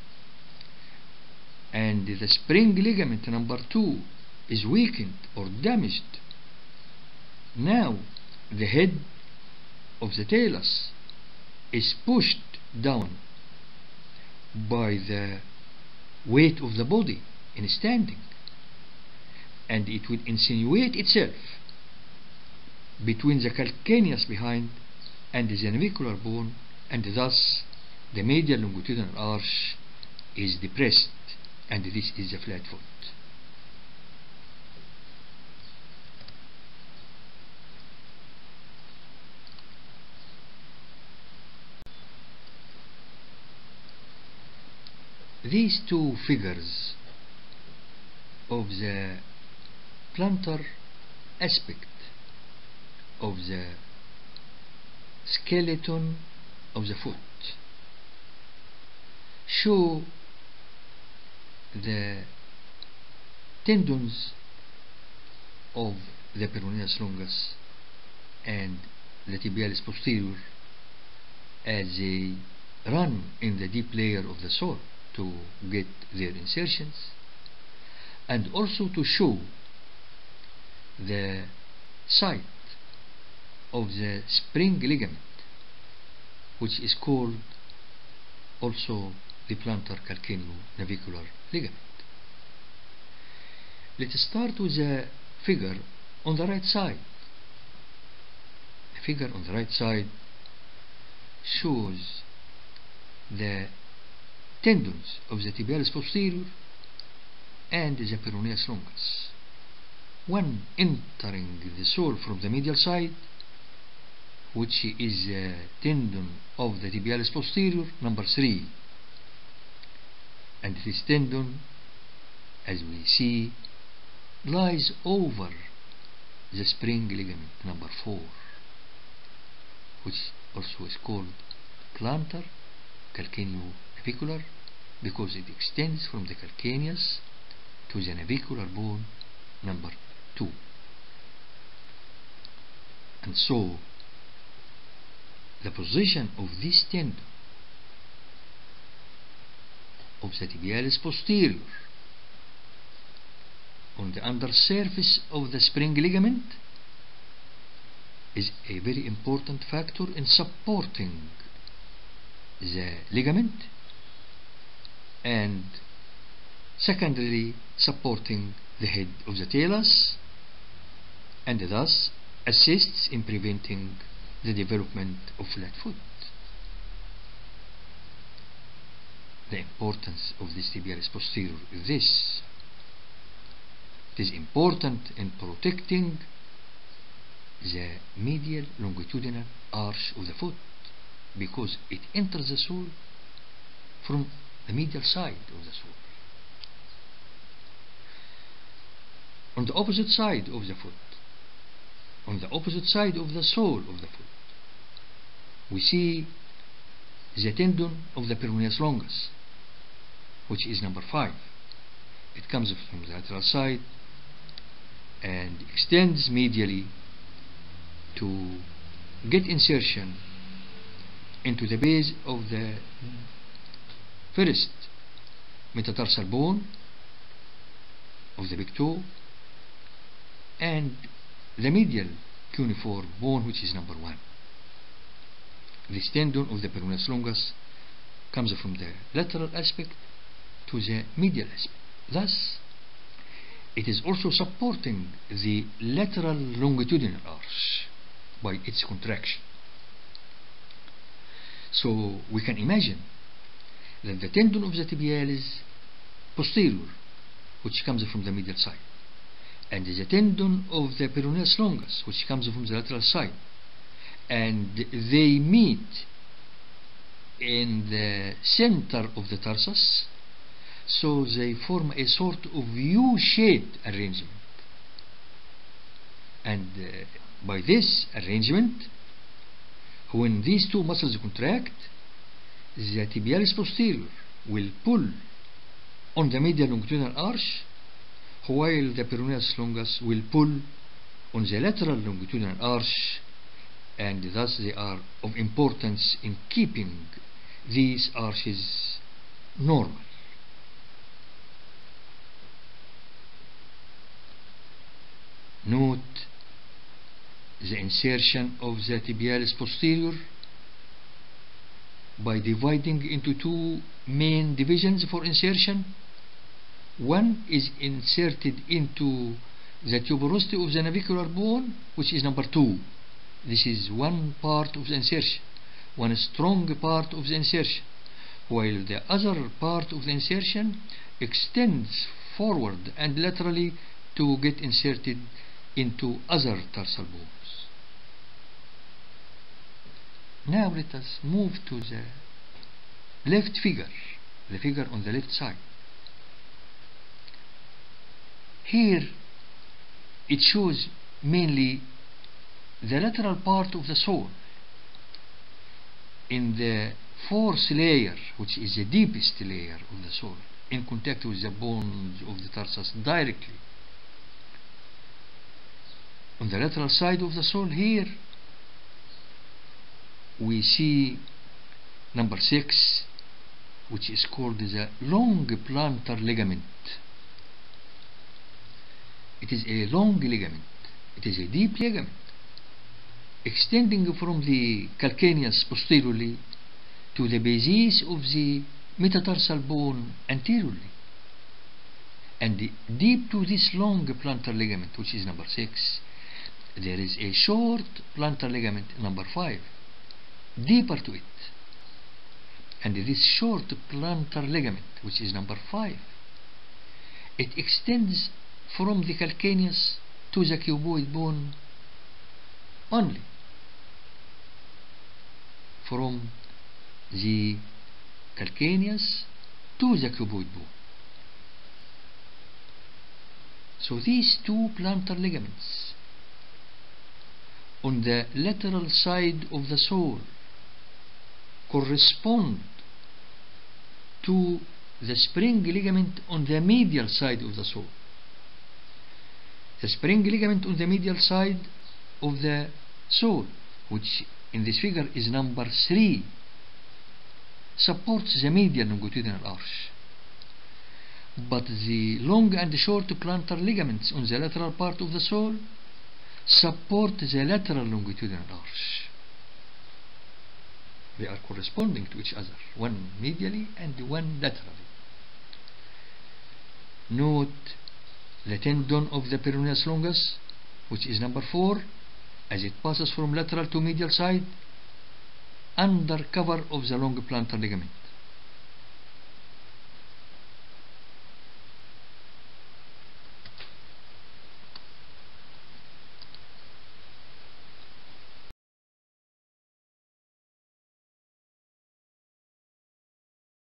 Speaker 1: and the spring ligament number 2 is weakened or damaged, now the head of the talus is pushed down by the weight of the body in standing, and it will insinuate itself between the calcaneus behind and the navicular bone, and thus the medial longitudinal arch is depressed, and this is a flat foot. These two figures of the plantar aspect of the skeleton of the foot show the tendons of the peroneus longus and the tibialis posterior as they run in the deep layer of the sole to get their insertions, and also to show the site of the spring ligament, which is called also the plantar calcaneonavicular ligament. Let's start with the figure on the right side. The figure on the right side shows the tendons of the tibialis posterior and the peroneus longus. One entering the sole from the medial side, which is the tendon of the tibialis posterior, number 3. And this tendon, as we see, lies over the spring ligament, number 4, which also is called plantar calcaneonavicular, because it extends from the calcaneus to the navicular bone, number 2. And so the position of this tendon of the tibialis posterior on the undersurface of the spring ligament is a very important factor in supporting the ligament and secondarily supporting the head of the talus, and thus assists in preventing the development of flat foot. The importance of this tibialis posterior is this: it is important in protecting the medial longitudinal arch of the foot, because it enters the sole from the medial side of the sole. On the opposite side of the foot, on the opposite side of the sole of the foot, we see the tendon of the peroneus longus, which is number 5. It comes from the lateral side and extends medially to get insertion into the base of the first metatarsal bone of the big toe and the medial cuneiform bone, which is number 1. This tendon of the peroneus longus comes from the lateral aspect to the medial aspect. Thus, it is also supporting the lateral longitudinal arch by its contraction. So we can imagine that the tendon of the tibialis posterior, which comes from the medial side, and the tendon of the peroneus longus, which comes from the lateral side, and they meet in the center of the tarsus, so they form a sort of U-shaped arrangement. And by this arrangement, when these two muscles contract, the tibialis posterior will pull on the medial longitudinal arch, while the peroneus longus will pull on the lateral longitudinal arch, and thus they are of importance in keeping these arches normal. Note the insertion of the tibialis posterior by dividing into two main divisions for insertion. One is inserted into the tuberosity of the navicular bone, which is number 2. This is one part of the insertion, one strong part of the insertion, while the other part of the insertion extends forward and laterally to get inserted into other tarsal bones. Now let us move to the left figure, the figure on the left side. Here it shows mainly the lateral part of the sole in the fourth layer, which is the deepest layer of the sole, in contact with the bones of the tarsus directly. On the lateral side of the sole here, we see number 6, which is called the long plantar ligament. It is a long ligament, it is a deep ligament, extending from the calcaneus posteriorly to the basis of the metatarsal bone anteriorly. And deep to this long plantar ligament, which is number 6, there is a short plantar ligament, number 5, deeper to it. And this short plantar ligament, which is number 5, it extends from the calcaneus to the cuboid bone only. From the calcaneus to the cuboid bone. So these two plantar ligaments on the lateral side of the sole correspond to the spring ligament on the medial side of the sole. The spring ligament on the medial side of the sole, which in this figure is number 3, supports the medial longitudinal arch. But the long and short plantar ligaments on the lateral part of the sole support the lateral longitudinal arch. They are corresponding to each other, one medially and one laterally. Note the tendon of the peroneus longus, which is number 4, as it passes from lateral to medial side under cover of the long plantar ligament.